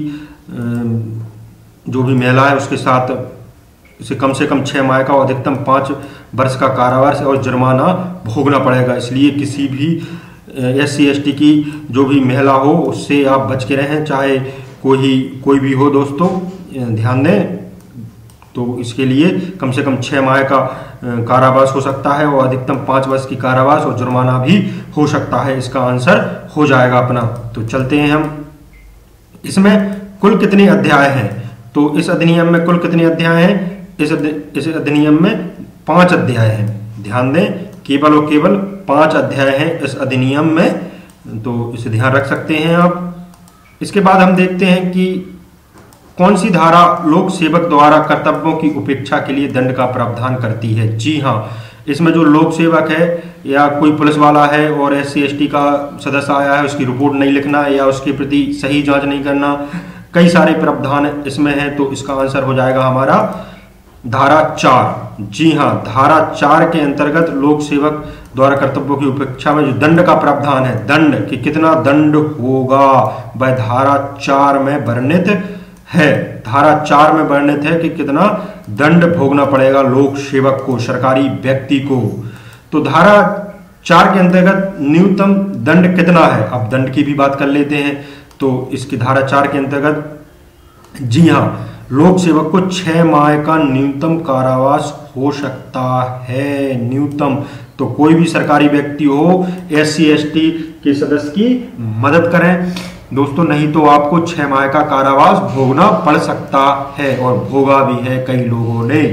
जो भी महिला है उसके साथ इसे कम से कम छः माह का और अधिकतम पाँच वर्ष का कारावास और जुर्माना भोगना पड़ेगा। इसलिए किसी भी एस सी एस टी की जो भी महिला हो उससे आप बच के रहें, चाहे कोई कोई भी हो दोस्तों, ध्यान दें। तो इसके लिए कम से कम छः माह का कारावास हो सकता है और अधिकतम पाँच वर्ष की कारावास और जुर्माना भी हो सकता है। इसका आंसर हो जाएगा अपना। तो चलते हैं हम। इसमें कुल कितने अध्याय हैं। तो इस अधिनियम में कुल कितने अध्याय हैं। इस इस अधिनियम में पांच अध्याय हैं। ध्यान दें, केवल और केवल पांच अध्याय हैं इस अधिनियम में। तो इसे ध्यान रख सकते हैं आप। इसके बाद हम देखते हैं कि कौन सी धारा लोक सेवक द्वारा कर्तव्यों की उपेक्षा के लिए दंड का प्रावधान करती है। जी हाँ, इसमें जो लोक सेवक है या कोई पुलिस वाला है और एस सी एस टी का सदस्य आया है, उसकी रिपोर्ट नहीं लिखना या उसके प्रति सही जांच नहीं करना, कई सारे प्रावधान इसमें हैं। तो इसका आंसर हो जाएगा हमारा धारा चार। जी हाँ, धारा चार के अंतर्गत लोक सेवक द्वारा कर्तव्यों की उपेक्षा में जो दंड का प्रावधान है, दंड कि कितना दंड होगा, वह धारा चार में वर्णित है। धारा चार में वर्णित है कि कितना दंड भोगना पड़ेगा लोक सेवक को, सरकारी व्यक्ति को। तो धारा चार के अंतर्गत न्यूनतम दंड कितना है। अब दंड की भी बात कर लेते हैं। तो इसकी धारा चार के अंतर्गत जी हाँ, लोक सेवक को छह माह का न्यूनतम कारावास हो सकता है, न्यूनतम। तो कोई भी सरकारी व्यक्ति हो, एस सी एस टी के सदस्य की मदद करें दोस्तों, नहीं तो आपको छह माह का कारावास भोगना पड़ सकता है और भोगा भी है कई लोगों ने।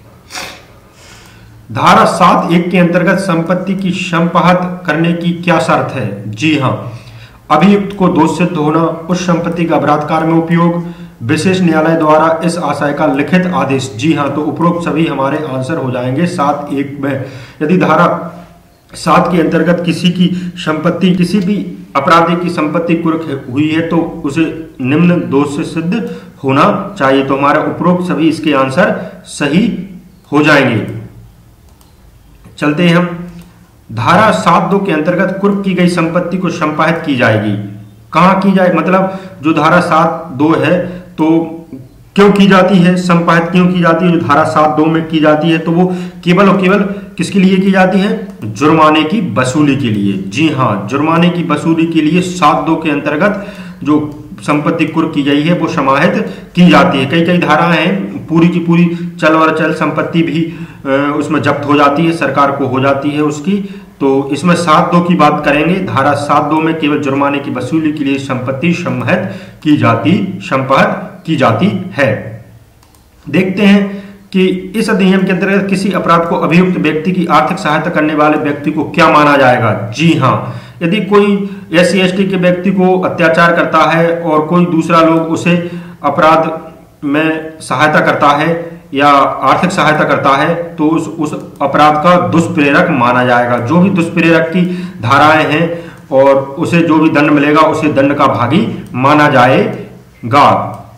धारा सात एक के अंतर्गत संपत्ति की संपाहत करने की क्या शर्त है। जी हाँ, अभियुक्त को दोष सिद्ध होना, उस संपत्ति का बलात्कार में उपयोग, विशेष न्यायालय द्वारा इस आशय का लिखित आदेश। जी हाँ, तो उपरोक्त सभी हमारे आंसर हो जाएंगे सात एक में। यदि धारा सात के अंतर्गत किसी की संपत्ति, किसी भी अपराधी की संपत्ति कुर्क हुई है तो उसे निम्न दोष से सिद्ध होना चाहिए। तो हमारा उपरोक्त सभी इसके आंसर सही हो जाएंगे। चलते हैं हम। धारा सात दो के अंतर्गत कुर्क की गई संपत्ति को संपाहित की जाएगी। कहाँ की जाए, मतलब जो धारा सात दो है तो क्यों की जाती है, संपाहित क्यों की जाती है। जो धारा सात दो में की जाती है तो वो केवल और केवल किसके लिए की जाती है, जुर्माने की वसूली के लिए। जी हाँ, जुर्माने की वसूली के लिए सात दो के अंतर्गत जो संपत्ति कुर्क की गई है वो समाहित की जाती है। कई कई धाराएं हैं, पूरी की पूरी चल और अचल संपत्ति भी उसमें जब्त हो जाती है, सरकार को हो जाती है उसकी। तो इसमें सात दो की बात करेंगे। धारा सात दो में केवल जुर्माने की वसूली के लिए संपत्ति समाहित की जाती संपाहित की जाती है। देखते हैं कि इस अधिनियम के अंतर्गत किसी अपराध को अभियुक्त व्यक्ति की आर्थिक सहायता करने वाले व्यक्ति को क्या माना जाएगा। जी हाँ, यदि कोई एस सी एस टी के व्यक्ति को अत्याचार करता है और कोई दूसरा लोग उसे अपराध में सहायता करता है या आर्थिक सहायता करता है तो उस उस अपराध का दुष्प्रेरक माना जाएगा। जो भी दुष्प्रेरक की धाराएं हैं और उसे जो भी दंड मिलेगा उसे दंड का भागी माना जाएगा।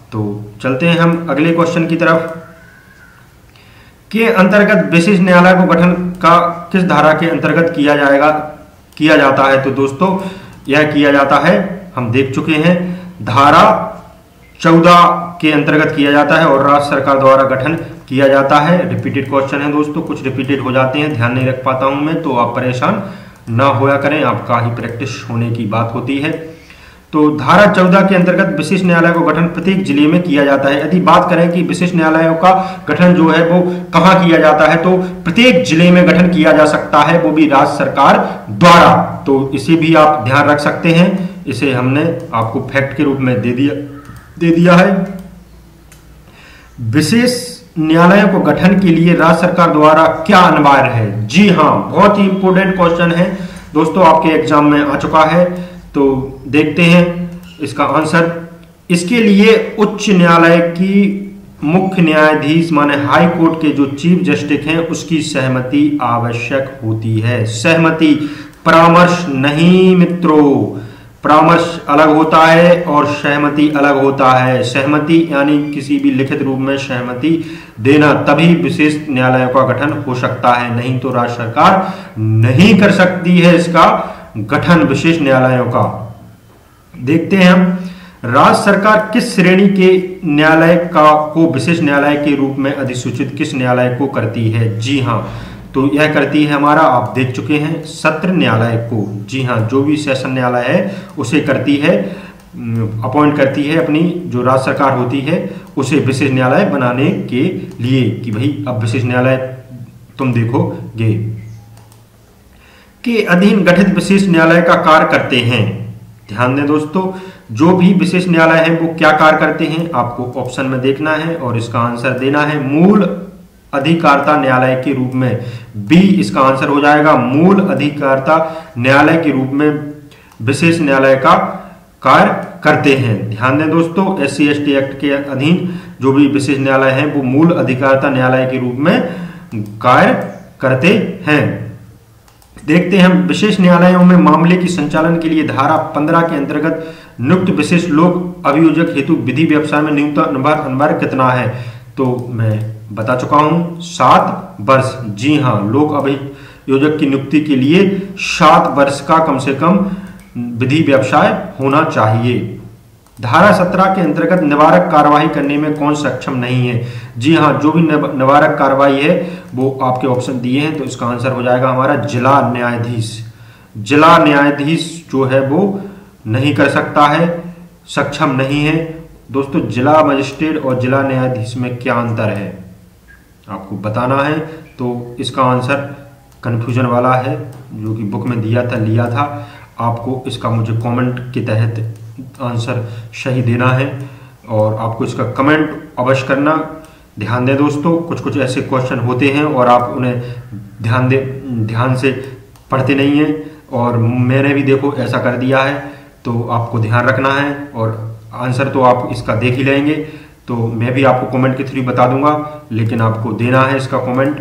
तो चलते हैं हम अगले क्वेश्चन की तरफ। के अंतर्गत विशेष न्यायालय को गठन का किस धारा के अंतर्गत किया जाएगा किया जाता है? तो दोस्तों यह किया जाता है, हम देख चुके हैं, धारा चौदह के अंतर्गत किया जाता है और राज्य सरकार द्वारा गठन किया जाता है। रिपीटेड क्वेश्चन है दोस्तों, कुछ रिपीटेड हो जाते हैं, ध्यान नहीं रख पाता हूं मैं, तो आप परेशान ना होया करें, आपका ही प्रैक्टिस होने की बात होती है। तो धारा चौदह के अंतर्गत विशेष न्यायालय को गठन प्रत्येक जिले में किया जाता है। यदि बात करें कि विशेष न्यायालयों का गठन जो है वो कहां किया जाता है, तो प्रत्येक जिले में गठन किया जा सकता है, वो भी राज्य सरकार द्वारा। तो इसे भी आप ध्यान रख सकते हैं, इसे हमने आपको फैक्ट के रूप में दे दिया दे दिया है। विशेष न्यायालयों को गठन के लिए राज्य सरकार द्वारा क्या अनिवार्य है? जी हां, बहुत ही इंपॉर्टेंट क्वेश्चन है दोस्तों, आपके एग्जाम में आ चुका है। तो देखते हैं इसका आंसर। इसके लिए उच्च न्यायालय की मुख्य न्यायाधीश माने हाई कोर्ट के जो चीफ जस्टिस हैं उसकी सहमति आवश्यक होती है। सहमति, परामर्श नहीं मित्रों, परामर्श अलग होता है और सहमति अलग होता है। सहमति यानी किसी भी लिखित रूप में सहमति देना, तभी विशेष न्यायालयों का गठन हो सकता है, नहीं तो राज्य सरकार नहीं कर सकती है इसका गठन विशेष न्यायालयों का। देखते हैं हम, राज्य सरकार किस श्रेणी के न्यायालय का को विशेष न्यायालय के रूप में अधिसूचित किस न्यायालय को करती है? जी हां, तो यह करती है हमारा, आप देख चुके हैं, सत्र न्यायालय को। जी हां, जो भी सेशन न्यायालय है उसे करती है, अपॉइंट करती है अपनी जो राज्य सरकार होती है उसे विशेष न्यायालय बनाने के लिए कि भाई अब विशेष न्यायालय तुम देखोगे के अधीन गठित विशेष न्यायालय का कार्य करते हैं। ध्यान दें दोस्तों, जो भी विशेष न्यायालय है वो क्या कार्य करते हैं आपको ऑप्शन में देखना है और इसका आंसर देना है। मूल अधिकारिता न्यायालय के रूप में, बी इसका आंसर हो जाएगा। मूल अधिकारिता न्यायालय के रूप में विशेष न्यायालय का कार्य करते हैं। ध्यान दें दोस्तों, S C S T act के अधीन जो भी विशेष न्यायालय है वो मूल अधिकारिता न्यायालय के रूप में कार्य करते हैं। देखते हैं हम, विशेष न्यायालयों में मामले की संचालन के लिए धारा पंद्रह के अंतर्गत नियुक्त विशेष लोक अभियोजक हेतु विधि व्यवसाय में न्यूनतम अनिवार्य कितना है? तो मैं बता चुका हूं, सात वर्ष। जी हां, लोक अभियोजक की नियुक्ति के लिए सात वर्ष का कम से कम विधि व्यवसाय होना चाहिए। धारा सत्रह के अंतर्गत निवारक कार्रवाई करने में कौन सक्षम नहीं है? जी हां, जो भी निवारक कार्रवाई है वो आपके ऑप्शन दिए हैं, तो इसका आंसर हो जाएगा हमारा जिला न्यायाधीश। जिला न्यायाधीश जो है वो नहीं कर सकता है, सक्षम नहीं है। दोस्तों, जिला मजिस्ट्रेट और जिला न्यायाधीश में क्या अंतर है आपको बताना है, तो इसका आंसर कंफ्यूजन वाला है जो कि बुक में दिया था, लिया था। आपको इसका मुझे कमेंट के तहत आंसर सही देना है और आपको इसका कमेंट अवश्य करना। ध्यान दें दोस्तों, कुछ कुछ ऐसे क्वेश्चन होते हैं और आप उन्हें ध्यान दे ध्यान से पढ़ते नहीं हैं, और मैंने भी देखो ऐसा कर दिया है, तो आपको ध्यान रखना है। और आंसर तो आप इसका देख ही लेंगे, तो मैं भी आपको कमेंट के थ्रू बता दूंगा, लेकिन आपको देना है इसका कमेंट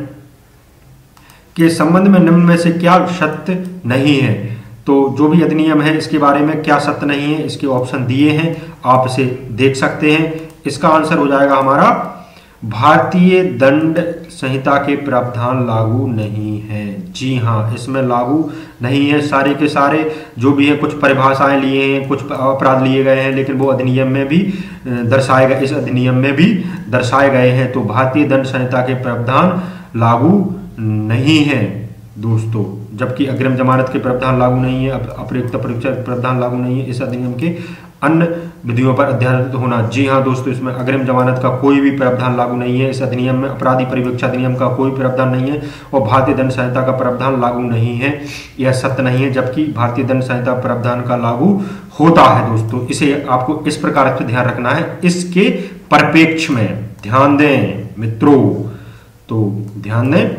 के संबंध में निम्न में से क्या सत्य नहीं है। तो जो भी अधिनियम है इसके बारे में क्या सत्य नहीं है, इसके ऑप्शन दिए हैं, आप इसे देख सकते हैं। इसका आंसर हो जाएगा हमारा, भारतीय दंड संहिता के प्रावधान लागू नहीं है। जी हां, इसमें लागू नहीं है, सारे के सारे जो भी है, कुछ परिभाषाएं लिए हैं, कुछ अपराध लिए गए हैं, लेकिन वो अधिनियम में भी दर्शाए गए, इस अधिनियम में भी दर्शाए गए हैं। तो भारतीय दंड संहिता के प्रावधान लागू नहीं है दोस्तों, जबकि अग्रिम जमानत के प्रावधान लागू नहीं है, अप्रयुक्त परीक्षा प्रावधान लागू नहीं है। इस अधिनियम के अन्य विधियों पर अध्यादेश होना। जी हां दोस्तों, इसमें अग्रिम जमानत का कोई भी प्रावधान लागू नहीं है। इस अधिनियम में अपराधी परिवीक्षा अधिनियम का कोई प्रावधान नहीं है और भारतीय दंड संहिता का प्रावधान लागू नहीं है, यह सत्य नहीं है, जबकि भारतीय दंड संहिता प्रावधान का लागू होता है दोस्तों। इसे आपको इस प्रकार से ध्यान रखना है, इसके परिप्रेक्ष्य में ध्यान दें मित्रों, तो ध्यान दें।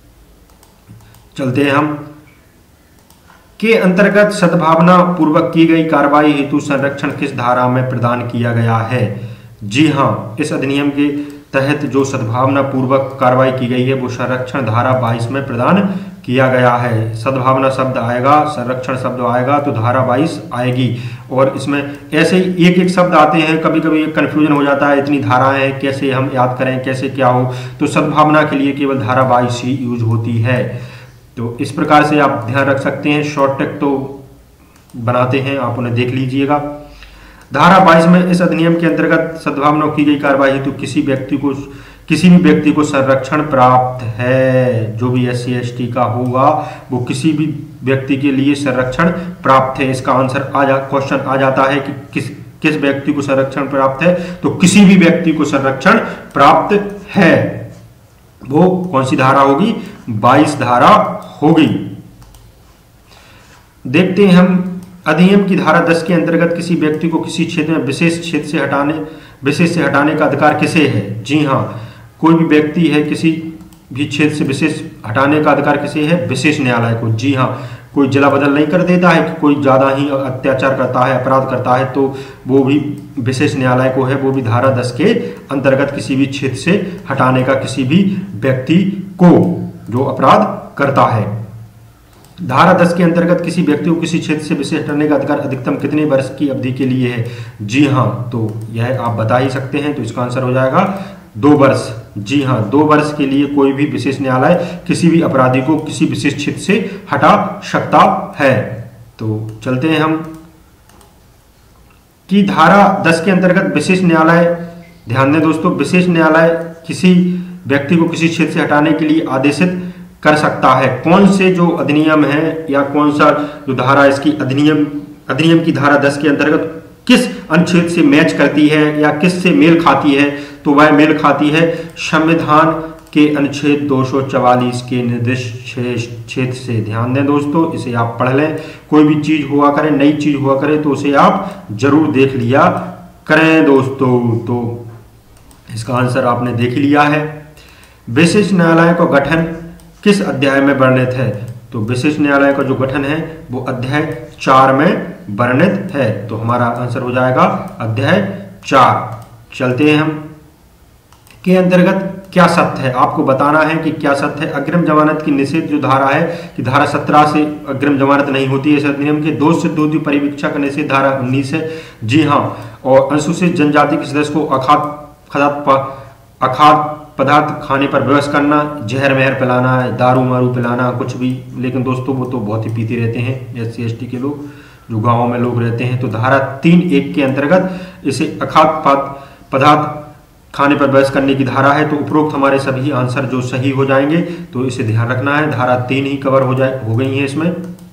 चलते हैं हम, के अंतर्गत सद्भावना पूर्वक की गई कार्रवाई हेतु संरक्षण किस धारा में प्रदान किया गया है? जी हां, इस अधिनियम के तहत जो सद्भावना पूर्वक कार्रवाई की गई है वो संरक्षण धारा बाईस में प्रदान किया गया है। सद्भावना शब्द आएगा, संरक्षण शब्द आएगा तो धारा बाईस आएगी। और इसमें ऐसे ही एक एक शब्द आते हैं, कभी कभी कन्फ्यूजन हो जाता है, इतनी धाराएं हैं कैसे हम याद करें, कैसे क्या हो, तो सद्भावना के लिए केवल धारा बाईस ही यूज होती है। तो इस प्रकार से आप ध्यान रख सकते हैं। शॉर्ट टेक तो बनाते हैं, आप उन्हें देख लीजिएगा। धारा बाईस में इस अधिनियम के अंतर्गत सद्भावना की गई कार्रवाई हेतु तो किसी व्यक्ति को किसी भी व्यक्ति को संरक्षण प्राप्त है। जो भी एस सी एस टी का होगा वो किसी भी व्यक्ति के लिए संरक्षण प्राप्त है। इसका आंसर आ जा क्वेश्चन आ जाता है कि किस किस व्यक्ति को संरक्षण प्राप्त है, तो किसी भी व्यक्ति को संरक्षण प्राप्त है। वो कौन सी धारा होगी? बाईस धारा होगी। देखते हैं हम अधिनियम की धारा दस के अंतर्गत किसी व्यक्ति को किसी क्षेत्र में विशेष क्षेत्र से हटाने विशेष से हटाने का अधिकार किसे है? जी हाँ, कोई भी व्यक्ति है किसी भी क्षेत्र से विशेष हटाने का अधिकार किसे है? विशेष न्यायालय को। जी हाँ, कोई जिला बदल नहीं कर देता है कि कोई ज्यादा ही अत्याचार करता है, अपराध करता है, तो वो भी विशेष न्यायालय को है। वो भी धारा दस के अंतर्गत किसी भी क्षेत्र से हटाने का किसी भी व्यक्ति को जो अपराध करता है। धारा दस के अंतर्गत किसी व्यक्ति को किसी क्षेत्र से विशेष हटाने का अधिकार अधिकतम कितने वर्ष की अवधि के लिए है? जी हाँ, तो यह आप बता ही सकते हैं, तो इसका आंसर हो जाएगा दो वर्ष। जी हाँ, दो वर्ष के लिए कोई भी विशेष न्यायालय किसी भी अपराधी को किसी विशेष क्षेत्र से हटा सकता है। तो चलते हैं हम कि धारा दस के अंतर्गत विशेष न्यायालय, ध्यान दें दोस्तों, विशेष न्यायालय किसी व्यक्ति को किसी क्षेत्र से हटाने के लिए आदेशित कर सकता है। कौन से जो अधिनियम है या कौन सा जो धारा इसकी अधिनियम अधिनियम की धारा दस के अंतर्गत किस अनुच्छेद से मैच करती है या किस से मेल खाती है? तो वह मेल खाती है संविधान के अनुच्छेद दो सौ चवालीस के निर्दिष्ट क्षेत्र से। ध्यान दें दोस्तों, इसे आप पढ़ लें। कोई भी चीज हुआ करे, नई चीज हुआ करे, तो उसे आप जरूर देख लिया करें दोस्तों। तो इसका आंसर आपने देख लिया है। विशेष न्यायालय का गठन किस अध्याय में वर्णित है? तो विशेष न्यायालय का जो गठन है वो अध्याय चार में वर्णित है। तो हमारा आंसर हो जाएगा अध्याय चार। चलते हैं हम के अंतर्गत क्या सत्य है, आपको बताना है कि क्या सत्य है। अग्रिम जमानत की निषेध जो धारा है कि धारा सत्रह से अग्रिम जमानत नहीं होती है इस अधिनियम के। दोष सिद्ध होती परिवीक्षा का निषेध धारा उन्नीस है। जी हाँ, और अनुसूचित जनजाति के सदस्य को अखाद्य अखाद्य पदार्थ खाने पर विवश करना, जहर महर पिलाना, दारू मारू पिलाना, कुछ भी। लेकिन दोस्तों वो तो बहुत ही पीते रहते हैं एस सी एस टी के लोग, जो गाँव में लोग रहते हैं। तो धारा तीन एक के अंतर्गत इसे अखाद्य पदार्थ खाने पर बहस करने की धारा है। तो उपरोक्त हमारे सभी आंसर जो सही हो जाएंगे, तो इसे ध्यान रखना है। धारा तीन ही कवर हो जाए हो गई है इसमें।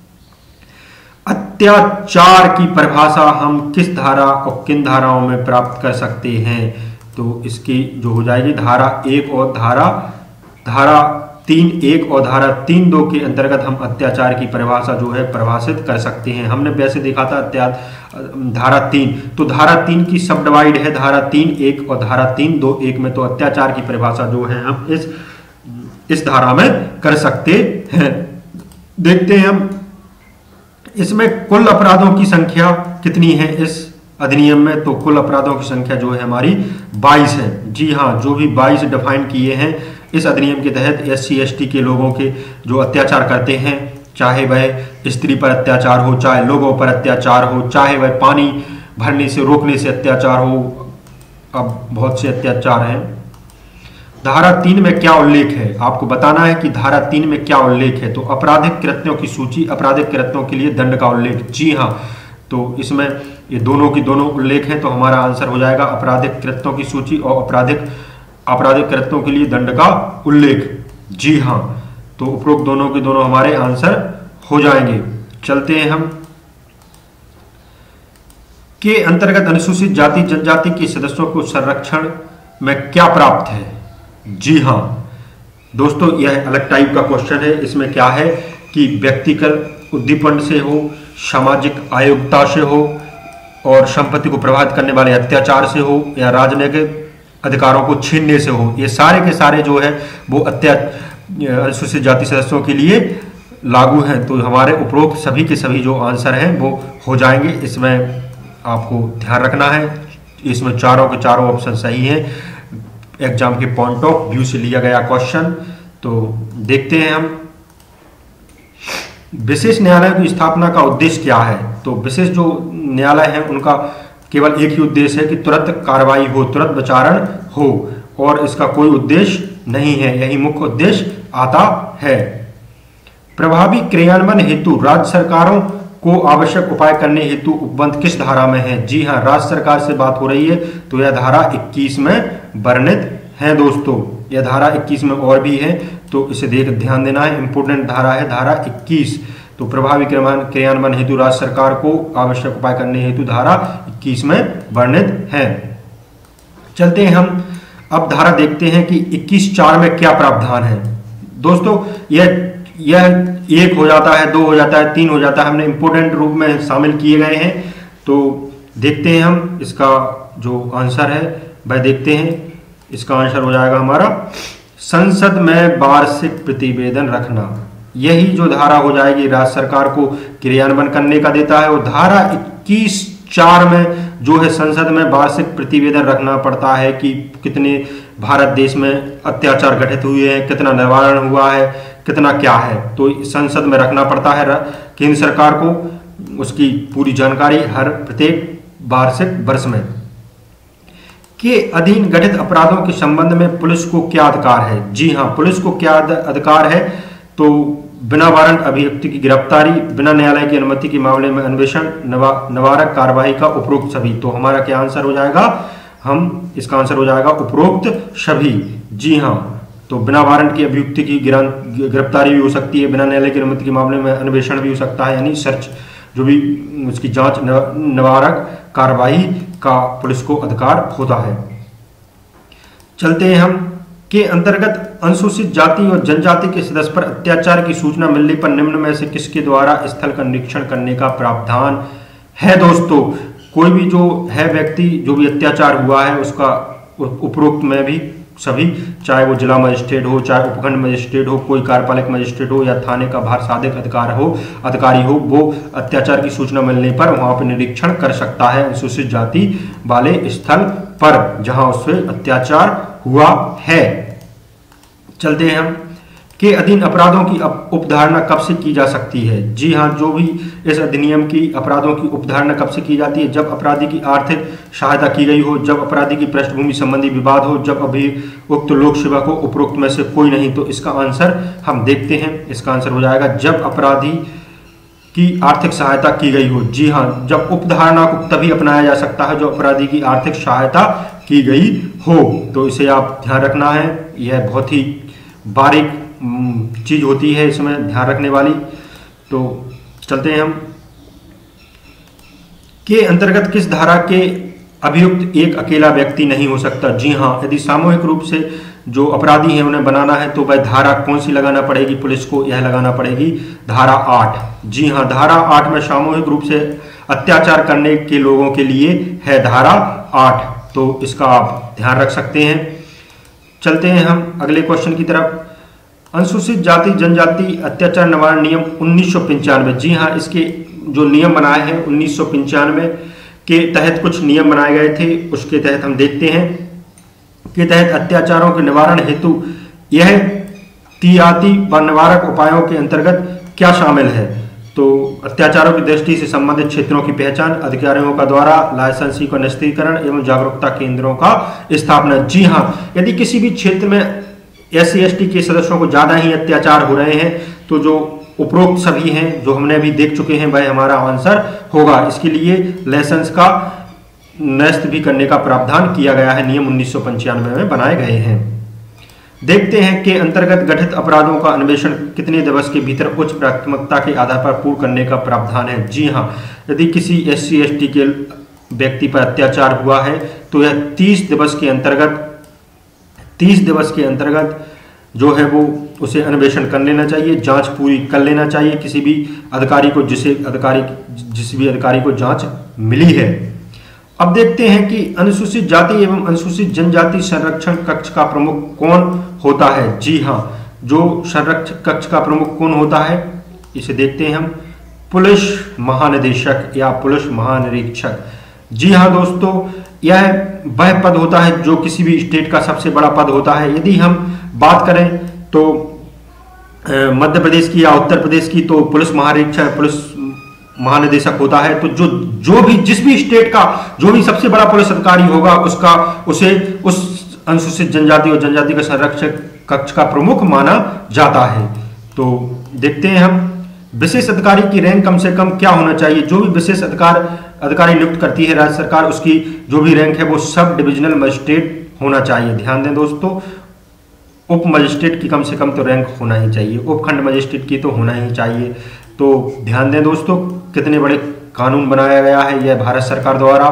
अत्याचार की परिभाषा हम किस धारा और किन धाराओं में प्राप्त कर सकते हैं? तो इसकी जो हो जाएगी धारा एक और धारा धारा तीन एक और धारा तीन दो के अंतर्गत हम अत्याचार की परिभाषा जो है परिभाषित कर सकते हैं। हमने वैसे देखा था अत्याचार धारा तीन, तो धारा तीन की सब डिवाइड है धारा तीन एक और धारा तीन दो एक में। तो अत्याचार की परिभाषा जो है हम इस इस धारा में कर सकते हैं। देखते हैं हम इसमें कुल अपराधों की संख्या कितनी है इस अधिनियम में। तो कुल अपराधों की संख्या जो है हमारी बाईस है। जी हाँ, जो भी बाईस डिफाइन किए हैं इस अधिनियम के तहत एस सी एस टी के लोगों के जो अत्याचार करते हैं, चाहे वह स्त्री पर अत्याचार हो, चाहे लोगों पर अत्याचार हो, चाहे वह पानी भरने से रोकने से अत्याचार हो, अब बहुत से अत्याचार हैं। धारा तीन में क्या उल्लेख है, आपको बताना है कि धारा तीन में क्या उल्लेख है। तो आपराधिक कृत्यों की सूची, आपराधिक कृत्यों के लिए दंड का उल्लेख। जी हाँ, तो इसमें ये दोनों की दोनों उल्लेख हैं। तो हमारा आंसर हो जाएगा आपराधिक कृत्यों की सूची और आपराधिक आपराधिक कृत्यों के लिए दंड का उल्लेख। जी हाँ, तो उपरोक्त दोनों के दोनों हमारे आंसर हो जाएंगे। चलते हैं हम के अंतर्गत अनुसूचित जाति जनजाति के सदस्यों को संरक्षण में क्या प्राप्त है। जी हाँ दोस्तों, यह अलग टाइप का क्वेश्चन है। इसमें क्या है कि व्यक्तिगत उद्दीपन से हो, सामाजिक अयोग्यता से हो और संपत्ति को प्रभावित करने वाले अत्याचार से हो या राजनीतिक अधिकारों को छीनने से हो, ये सारे के सारे जो है वो अत्याचार अनुसूचित जाति सदस्यों के लिए लागू हैं। तो हमारे उपरोक्त सभी के सभी जो आंसर हैं वो हो जाएंगे। इसमें आपको ध्यान रखना है, इसमें चारों के चारों ऑप्शन सही हैं। एग्जाम के पॉइंट ऑफ व्यू से लिया गया क्वेश्चन। तो देखते हैं हम विशेष न्यायालय की स्थापना का उद्देश्य क्या है? तो विशेष जो न्यायालय हैं उनका केवल एक ही उद्देश्य है कि तुरंत कार्रवाई हो, तुरंत विचारण हो, और इसका कोई उद्देश्य नहीं है, यही मुख्य उद्देश्य आता है। प्रभावी क्रियान्वयन हेतु राज्य सरकारों को आवश्यक उपाय करने हेतु उपबंध किस धारा में है? जी हाँ, राज्य सरकार से बात हो रही है तो यह धारा इक्कीस में वर्णित है दोस्तों। यह धारा इक्कीस में और भी है तो इसे देख ध्यान देना है, इंपोर्टेंट धारा है धारा इक्कीस। तो प्रभावी क्रियान्वयन हेतु राज्य सरकार को आवश्यक उपाय करने हेतु धारा इक्कीस में वर्णित है। चलते हैं हम अब धारा देखते हैं कि इक्कीस चार में क्या प्रावधान है। दोस्तों यह यह एक हो जाता है, दो हो जाता है, तीन हो जाता है, हमने इंपोर्टेंट रूप में शामिल किए गए हैं। तो देखते हैं हम इसका जो आंसर है वह देखते हैं। इसका आंसर हो जाएगा हमारा संसद में वार्षिक प्रतिवेदन रखना। यही जो धारा हो जाएगी राज्य सरकार को क्रियान्वयन करने का देता है। और धारा इक्कीस चार में जो है संसद में वार्षिक प्रतिवेदन रखना पड़ता है कि कितने भारत देश में अत्याचार घटित हुए हैं, कितना निवारण हुआ है, कितना क्या है, तो संसद में रखना पड़ता है केंद्र सरकार को उसकी पूरी जानकारी हर प्रत्येक वार्षिक वर्ष में। के अधीन गठित अपराधों के संबंध में पुलिस को क्या अधिकार है? जी हाँ, पुलिस को क्या अधिकार है? तो बिना वारंट अभियुक्त की गिरफ्तारी, बिना न्यायालय की अनुमति के मामले में अन्वेषण, नवा निवारक कार्रवाई का उपरोक्त सभी। तो हमारा क्या आंसर हो जाएगा? हम इसका आंसर हो जाएगा उपरोक्त सभी। जी हाँ, तो बिना वारंट की अभियुक्त की गिरफ्तारी भी हो सकती है, बिना न्यायालय की अनुमति के मामले में अन्वेषण भी हो सकता है, यानी सर्च जो भी उसकी जांच निवारक कार्रवाई का पुलिस को अधिकार होता है। चलते हैं हम के अंतर्गत अनुसूचित जाति और जनजाति के सदस्य पर अत्याचार की सूचना मिलने पर निम्न में से किसके द्वारा स्थल का निरीक्षण करने का प्रावधान है? दोस्तों कोई भी जो है व्यक्ति जो भी अत्याचार हुआ है उसका उपरोक्त में भी सभी, चाहे वो जिला मजिस्ट्रेट हो, चाहे उपखंड मजिस्ट्रेट हो, कोई कार्यपालक मजिस्ट्रेट हो या थाने का भार साधक अधिकार हो अधिकारी हो, वो अत्याचार की सूचना मिलने पर वहां पर निरीक्षण कर सकता है अनुसूचित जाति वाले स्थल पर जहां उससे अत्याचार हुआ है। चलते हैं हम के अधीन अपराधों की उपधारणा कब से की जा सकती है? जी हाँ, जो भी इस अधिनियम की अपराधों की उपधारणा कब से की जाती है? जब अपराधी की आर्थिक सहायता की गई हो, जब अपराधी की पृष्ठभूमि संबंधी विवाद हो, जब अभियुक्त लोक सेवक हो, उपरोक्त में से कोई नहीं। तो इसका आंसर हम देखते हैं, इसका आंसर हो जाएगा जब अपराधी की आर्थिक सहायता की गई हो। जी हाँ, जब उपधारणा को तभी अपनाया जा सकता है जो अपराधी की आर्थिक सहायता की गई हो। तो इसे आप ध्यान रखना है, यह बहुत ही बारीक चीज होती है, इसमें ध्यान रखने वाली। तो चलते हैं हम के अंतर्गत किस धारा के अभियुक्त एक अकेला व्यक्ति नहीं हो सकता? जी हाँ, यदि सामूहिक रूप से जो अपराधी हैं उन्हें बनाना है तो वह धारा कौन सी लगाना पड़ेगी पुलिस को? यह लगाना पड़ेगी धारा आठ। जी हाँ, धारा आठ में सामूहिक रूप से अत्याचार करने के लोगों के लिए है धारा आठ, तो इसका आप ध्यान रख सकते हैं। चलते हैं हम अगले क्वेश्चन की तरफ। अनुसूचित जाति जनजाति अत्याचार निवारण नियम उन्नीस सौ पंचानवे। जी हाँ, इसके जो नियम बनाए हैं उन्नीस सौ पंचानवे के तहत कुछ नियम बनाए गए थे, उसके तहत हम देखते हैं के तहत अत्याचारों के निवारण हेतु यह एहतियाती व निवारक उपायों के अंतर्गत क्या शामिल है? तो अत्याचारों की दृष्टि से संबंधित क्षेत्रों की पहचान, अधिकारियों का द्वारा लाइसेंसी का निश्चितीकरण एवं जागरूकता केंद्रों का स्थापना। जी हाँ, यदि किसी भी क्षेत्र में एस सी एस टी के सदस्यों को ज्यादा ही अत्याचार हो रहे हैं तो जो उपरोक्त सभी हैं जो हमने अभी देख चुके हैं वह हमारा आंसर होगा। इसके लिए लाइसेंस का निरस्त भी करने का प्रावधान किया गया है, नियम उन्नीस सौ पंचानवे में बनाए गए हैं। देखते हैं कि अंतर्गत गठित अपराधों का अन्वेषण कितने दिवस के भीतर उच्च प्राथमिकता के आधार पर पूर्ण करने का प्रावधान है? जी हाँ, यदि किसी एस सी एस टी के व्यक्ति पर अत्याचार हुआ है तो यह तीस दिवस के अंतर्गत तीस दिवस के अंतर्गत जो है वो उसे अन्वेषण कर लेना चाहिए, जांच पूरी कर लेना चाहिए किसी भी अधिकारी को जिसे अधिकारी जिस भी अधिकारी को जांच मिली है। अब देखते हैं कि अनुसूचित जाति एवं अनुसूचित जनजाति संरक्षण कक्ष का प्रमुख कौन होता है? जी हाँ, जो संरक्षण कक्ष का प्रमुख कौन होता है इसे देखते हैं हम, पुलिस महानिदेशक या पुलिस महानिरीक्षक। जी हाँ दोस्तों, यह वह पद होता है जो किसी भी स्टेट का सबसे बड़ा पद होता है। यदि हम बात करें तो मध्य प्रदेश की या उत्तर प्रदेश की तो पुलिस महानिरीक्षक, पुलिस महानिदेशक होता है। तो जो जो भी जिस भी स्टेट का जो भी सबसे बड़ा पुलिस अधिकारी होगा उसका उसे उस अनुसूचित जनजाति और जनजाति का संरक्षक कक्ष का प्रमुख माना जाता है। तो देखते हैं हम विशेष अधिकारी की रैंक कम से कम क्या होना चाहिए। जो भी विशेष अधिकार अधिकारी नियुक्त करती है राज्य सरकार, उसकी जो भी रैंक है वो सब डिविजनल मजिस्ट्रेट होना चाहिए। ध्यान दें दोस्तों, उप मजिस्ट्रेट की कम से कम तो रैंक होना ही चाहिए, उपखंड मजिस्ट्रेट की तो होना ही चाहिए। तो ध्यान दें दोस्तों, कितने बड़े कानून बनाया गया है यह भारत सरकार द्वारा।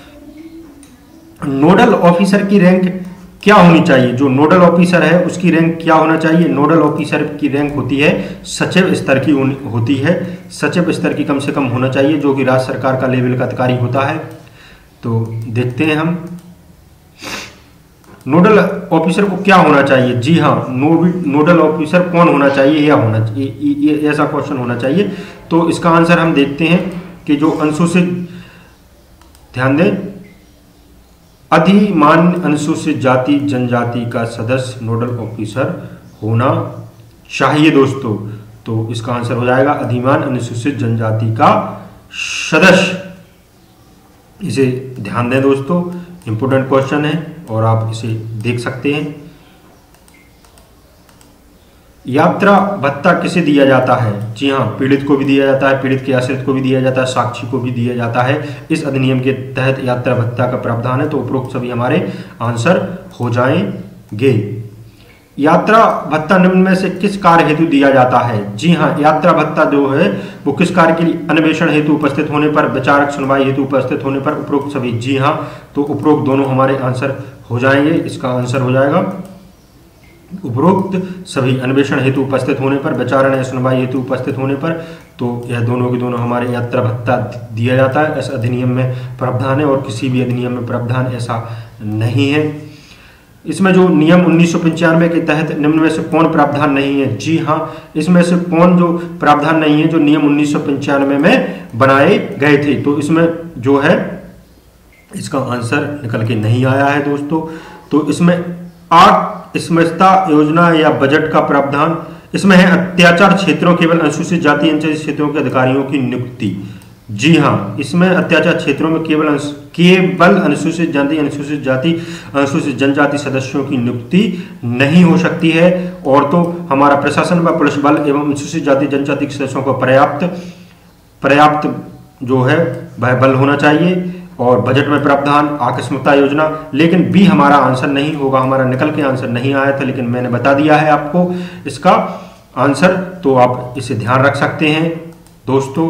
नोडल ऑफिसर की रैंक क्या होनी चाहिए। जो नोडल ऑफिसर है उसकी रैंक क्या होना चाहिए। नोडल ऑफिसर की रैंक होती है सचिव स्तर की होती है, सचिव स्तर की कम से कम होना चाहिए, जो कि राज्य सरकार का लेवल का अधिकारी होता है। तो देखते हैं हम नोडल ऑफिसर को क्या होना चाहिए। जी हाँ, नोडल ऑफिसर कौन होना चाहिए, यह होना चाहिए, ऐसा क्वेश्चन होना चाहिए। तो इसका आंसर हम देखते हैं कि जो अनुसूचित, ध्यान दें, अधिमान्य अनुसूचित जाति जनजाति का सदस्य नोडल ऑफिसर होना चाहिए दोस्तों। तो इसका आंसर हो जाएगा अधिमान्य अनुसूचित जनजाति का सदस्य। इसे ध्यान दें दोस्तों, इंपोर्टेंट क्वेश्चन है और आप इसे देख सकते हैं। यात्रा भत्ता किसे दिया जाता है। जी हाँ, पीड़ित को भी दिया जाता है, पीड़ित के आश्रित को भी दिया जाता है, साक्षी को भी दिया जाता है। इस अधिनियम के तहत यात्रा भत्ता का प्रावधान है। तो उपरोक्त सभी हमारे आंसर हो जाएंगे। यात्रा भत्ता निम्न में से किस कार्य हेतु दिया जाता है। जी हाँ, यात्रा भत्ता जो है वो किस कार्य के लिए, अन्वेषण हेतु उपस्थित होने पर, विचारक सुनवाई हेतु उपस्थित होने पर, उपरोक्त सभी। जी हाँ, तो उपरोक्त दोनों हमारे आंसर हो जाएंगे। इसका आंसर हो जाएगा उपरोक्त सभी, अन्वेषण हेतु उपस्थित होने पर, विचारण या सुनवाई हेतु उपस्थित होने पर। तो यह दोनों के दोनों हमारे यात्रा भत्ता दिया जाता है। इस अधिनियम में प्रावधान है और किसी भी अधिनियम में प्रावधान ऐसा नहीं है। इसमें जो नियम उन्नीस सौ पंचानवे के तहत निम्न में से कौन प्रावधान नहीं है। जी हाँ, इसमें से कौन जो प्रावधान नहीं है जो नियम उन्नीस सौ पंचानवे में बनाए गए थे। तो इसमें जो है इसका आंसर निकल के नहीं आया है दोस्तों। तो इसमें आठ स्मृता योजना या बजट का प्रावधान, इसमें है अत्याचार क्षेत्रों केवल अनुसूचित जाति जनजाति क्षेत्रों के अधिकारियों की नियुक्ति। जी हाँ, इसमें अत्याचार क्षेत्रों में केवल केवल अनुसूचित जाति अनुसूचित जाति अनुसूचित जनजाति सदस्यों की नियुक्ति नहीं हो सकती है। और तो हमारा प्रशासन व पुलिस बल एवं अनुसूचित जाति जनजाति के सदस्यों को पर्याप्त पर्याप्त जो है वह बल होना चाहिए। और बजट में प्रावधान, आकस्मिकता योजना, लेकिन बी हमारा आंसर नहीं होगा, हमारा निकल के आंसर नहीं आया था, लेकिन मैंने बता दिया है आपको इसका आंसर। तो आप इसे ध्यान रख सकते हैं दोस्तों।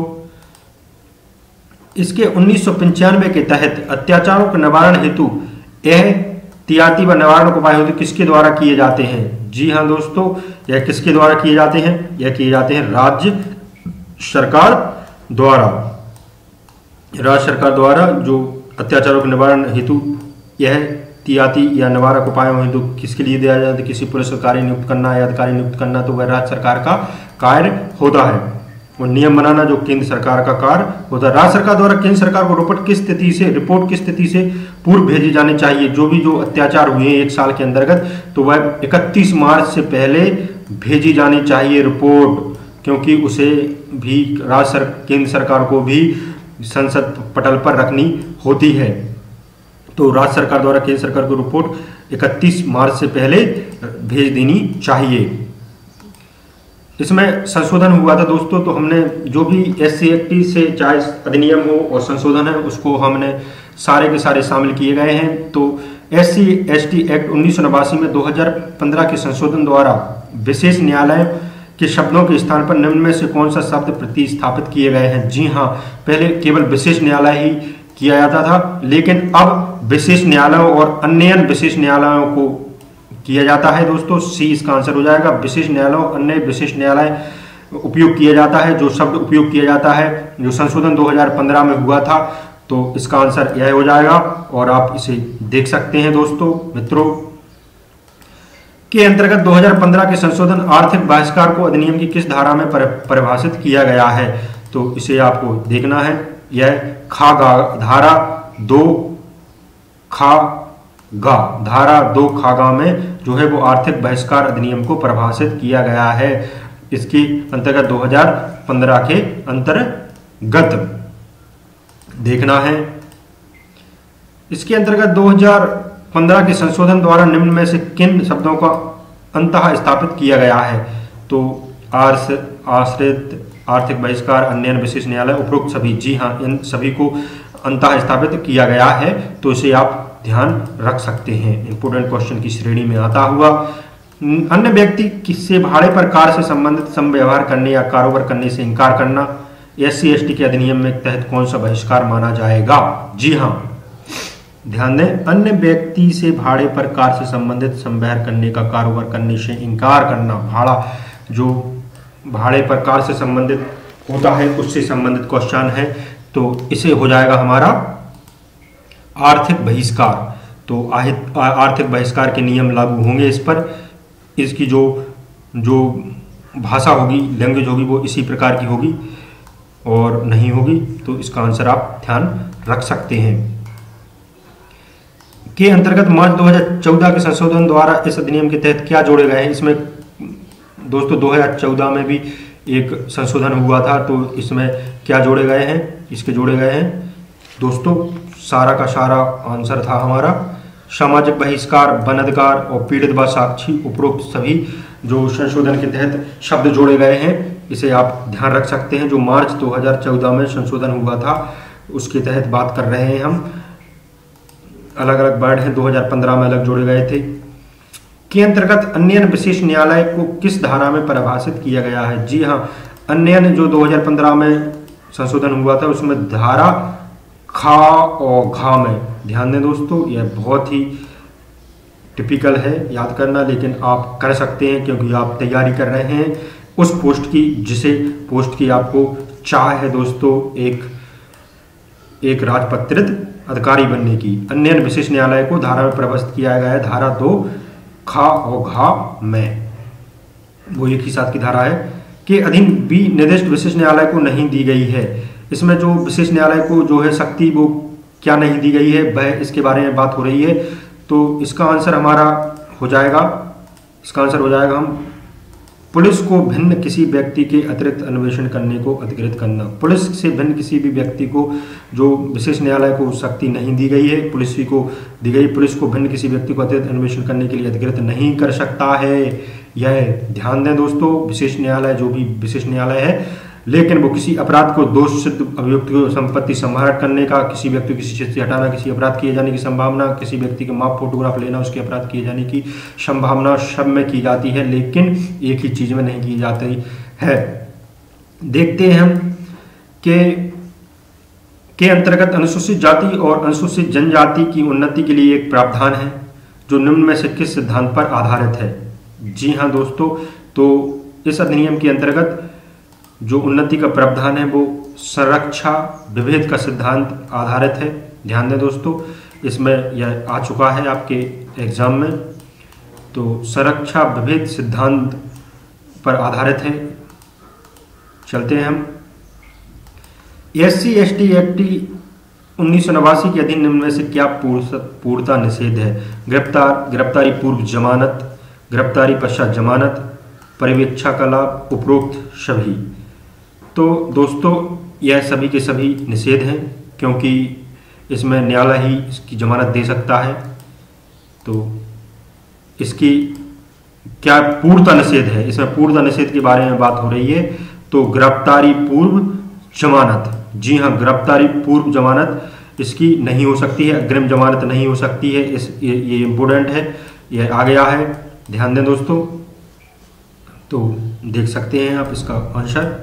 इसके उन्नीस सौ पंचानवे के तहत अत्याचारों के निवारण हेतु एहतियाती व निवारण उपाय हेतु किसके द्वारा किए जाते हैं। जी हाँ दोस्तों, यह किसके द्वारा किए जाते हैं, यह किए जाते हैं राज्य सरकार द्वारा। राज्य सरकार द्वारा जो अत्याचारों के निवारण हेतु यह एहतियाती या निवारक उपायों हेतु किसके लिए दिया जाता है, किसी पुलिस अधिकारी नियुक्त करना या अधिकारी नियुक्त करना, तो वह राज्य सरकार का कार्य होता है। और नियम बनाना जो केंद्र सरकार का कार्य होता है। राज्य सरकार द्वारा केंद्र सरकार को रिपोर्ट किस स्थिति से रिपोर्ट की स्थिति से पूर्व भेजे जाने चाहिए। जो भी जो अत्याचार हुए हैं एक साल के अंतर्गत, तो वह इकतीस मार्च से पहले भेजी जानी चाहिए रिपोर्ट, क्योंकि उसे भी राज्य सर केंद्र सरकार को भी संसद पटल पर रखनी होती है। तो राज्य सरकार द्वारा केंद्र सरकार को रिपोर्ट इकतीस मार्च से पहले भेज देनी चाहिए। इसमें संशोधन हुआ था दोस्तों, तो हमने जो भी एस सी एक्ट से चाहे अधिनियम हो और संशोधन है उसको हमने सारे के सारे शामिल किए गए हैं। तो S C S T act उन्नीस सौ नवासी में दो हजार पंद्रह के संशोधन द्वारा विशेष न्यायालय के शब्दों के स्थान पर निम्न में से कौन सा शब्द प्रतिस्थापित किए गए हैं। जी हाँ, पहले केवल विशेष न्यायालय ही किया जाता था, लेकिन अब विशेष न्यायालयों और अन्य विशेष न्यायालयों को किया जाता है दोस्तों। सी इसका आंसर हो जाएगा। विशेष न्यायालयों अन्य विशेष न्यायालय उपयोग किया जाता है। जो शब्द उपयोग किया जाता है जो संशोधन दो हजार पंद्रह में हुआ था, तो इसका आंसर यह हो जाएगा और आप इसे देख सकते हैं दोस्तों। मित्रों के अंतर्गत दो हजार पंद्रह के संशोधन आर्थिक बहिष्कार को अधिनियम की किस धारा में परिभाषित किया गया है, तो इसे आपको देखना है। यह खा गा धारा दो खा गा धारा दो खागा में जो है वो आर्थिक बहिष्कार अधिनियम को परिभाषित किया गया है। इसके अंतर्गत दो हज़ार पंद्रह के अंतर्गत देखना है। इसके अंतर्गत दो हज़ार पंद्रह के संशोधन द्वारा निम्न में से किन शब्दों का अंतः स्थापित किया गया है? तो आश्रित, आर्थिक बहिष्कार, अन्य विशेष न्यायालय, उपरोक्त सभी। जी हाँ, इन सभी को अंतः स्थापित किया गया है, तो इसे आप ध्यान रख सकते हैं। इंपोर्टेंट क्वेश्चन की श्रेणी में आता हुआ। अन्य व्यक्ति किससे भाड़े पर कार से संबंधित समव्यवहार करने या कारोबार करने से इनकार करना एस सी एस टी के अधिनियम में तहत कौन सा बहिष्कार माना जाएगा? जी हाँ, ध्यान दें, अन्य व्यक्ति से भाड़े पर कार से संबंधित समव्यवहार करने का कारोबार करने से इनकार करना, भाड़ा जो भाड़े पर कार से संबंधित होता है उससे संबंधित क्वेश्चन है, तो इसे हो जाएगा हमारा आर्थिक बहिष्कार। तो आर्थिक बहिष्कार के नियम लागू होंगे इस पर। इसकी जो जो भाषा होगी, लैंग्वेज होगी, वो इसी प्रकार की होगी और नहीं होगी, तो इसका आंसर आप ध्यान रख सकते हैं। के अंतर्गत मार्च दो हज़ार चौदह के संशोधन द्वारा इस अधिनियम के तहत क्या जोड़े गए हैं? इसमें दोस्तों दो हज़ार चौदह में भी एक संशोधन हुआ था, तो इसमें क्या जोड़े गए हैं? इसके जोड़े गए हैं दोस्तों, सारा का सारा आंसर था हमारा सामाजिक बहिष्कार, वन अधिकार और पीड़ित व साक्षी। उपरोक्त सभी जो संशोधन के तहत शब्द जोड़े गए हैं, इसे आप ध्यान रख सकते हैं। जो मार्च दो हज़ार चौदह में संशोधन हुआ था उसके तहत बात कर रहे हैं हम। अलग अलग वर्ड हैं, दो हज़ार पंद्रह में अलग जोड़े गए थे। के अंतर्गत अन्य विशेष न्यायालय को किस धारा में परिभाषित किया गया है? जी हाँ, अन्य जो दो हज़ार पंद्रह में संशोधन हुआ था उसमें धारा खा और घा में, ध्यान दें दोस्तों, यह बहुत ही टिपिकल है याद करना, लेकिन आप कर सकते हैं क्योंकि आप तैयारी कर रहे हैं उस पोस्ट की जिसे पोस्ट की आपको चाह है दोस्तों, एक एक राजपत्रित अधिकारी बनने की। अन्य विशेष न्यायालय को धारा में परिभाषित किया गया है धारा दो खा और घा में, वो एक ही साथ की धारा है। के अधीन भी निर्दिष्ट विशेष न्यायालय को नहीं दी गई है। इसमें जो विशेष न्यायालय को जो है शक्ति वो क्या नहीं दी गई है, वह इसके बारे में बात हो रही है। तो इसका आंसर हमारा हो जाएगा, इसका आंसर हो जाएगा हम पुलिस को भिन्न किसी व्यक्ति के अतिरिक्त अन्वेषण करने को अधिकृत करना। पुलिस से भिन्न किसी भी व्यक्ति को जो विशेष न्यायालय को शक्ति नहीं दी गई है, पुलिस को दी गई, पुलिस को भिन्न किसी व्यक्ति को अतिरिक्त अन्वेषण करने के लिए अधिकृत नहीं कर सकता है। यह ध्यान दें दोस्तों, विशेष न्यायालय जो भी विशेष न्यायालय है, लेकिन वो किसी अपराध को दोष सिद्ध अभियुक्त को संपत्ति संभाल करने का, किसी व्यक्ति को किसी क्षेत्र से हटाना, किसी अपराध किए जाने की संभावना, किसी व्यक्ति के माप फोटोग्राफ लेना, उसके अपराध किए जाने की संभावना सब में की जाती है, लेकिन एक ही चीज में नहीं की जाती है। देखते हैं हम कि के अंतर्गत अनुसूचित जाति और अनुसूचित जनजाति की उन्नति के लिए एक प्रावधान है जो निम्न में से किस सिद्धांत पर आधारित है? जी हाँ दोस्तों, तो इस अधिनियम के अंतर्गत जो उन्नति का प्रावधान है वो संरक्षा विभेद का सिद्धांत आधारित है। ध्यान दें दोस्तों, इसमें यह आ चुका है आपके एग्जाम में। तो संरक्षा विभेद सिद्धांत पर आधारित है। चलते हैं हम। S C S T act उन्नीस सौ नवासी के अधीन निम्न में से क्या पूर्णता निषेध है? गिरफ्तार गिरफ्तारी पूर्व जमानत, गिरफ्तारी पश्चात जमानत, परिवीक्षा का लाभ, उपरोक्त सभी। तो दोस्तों यह सभी के सभी निषेध हैं क्योंकि इसमें न्यायालय ही इसकी जमानत दे सकता है। तो इसकी क्या पूर्णता निषेध है? इसमें पूर्णता निषेध के बारे में बात हो रही है। तो गिरफ्तारी पूर्व जमानत, जी हाँ, गिरफ्तारी पूर्व जमानत इसकी नहीं हो सकती है, अग्रिम जमानत नहीं हो सकती है। इस ये, ये इम्पोर्टेंट है, यह आ गया है, ध्यान दें दोस्तों। तो देख सकते हैं आप इसका आंसर।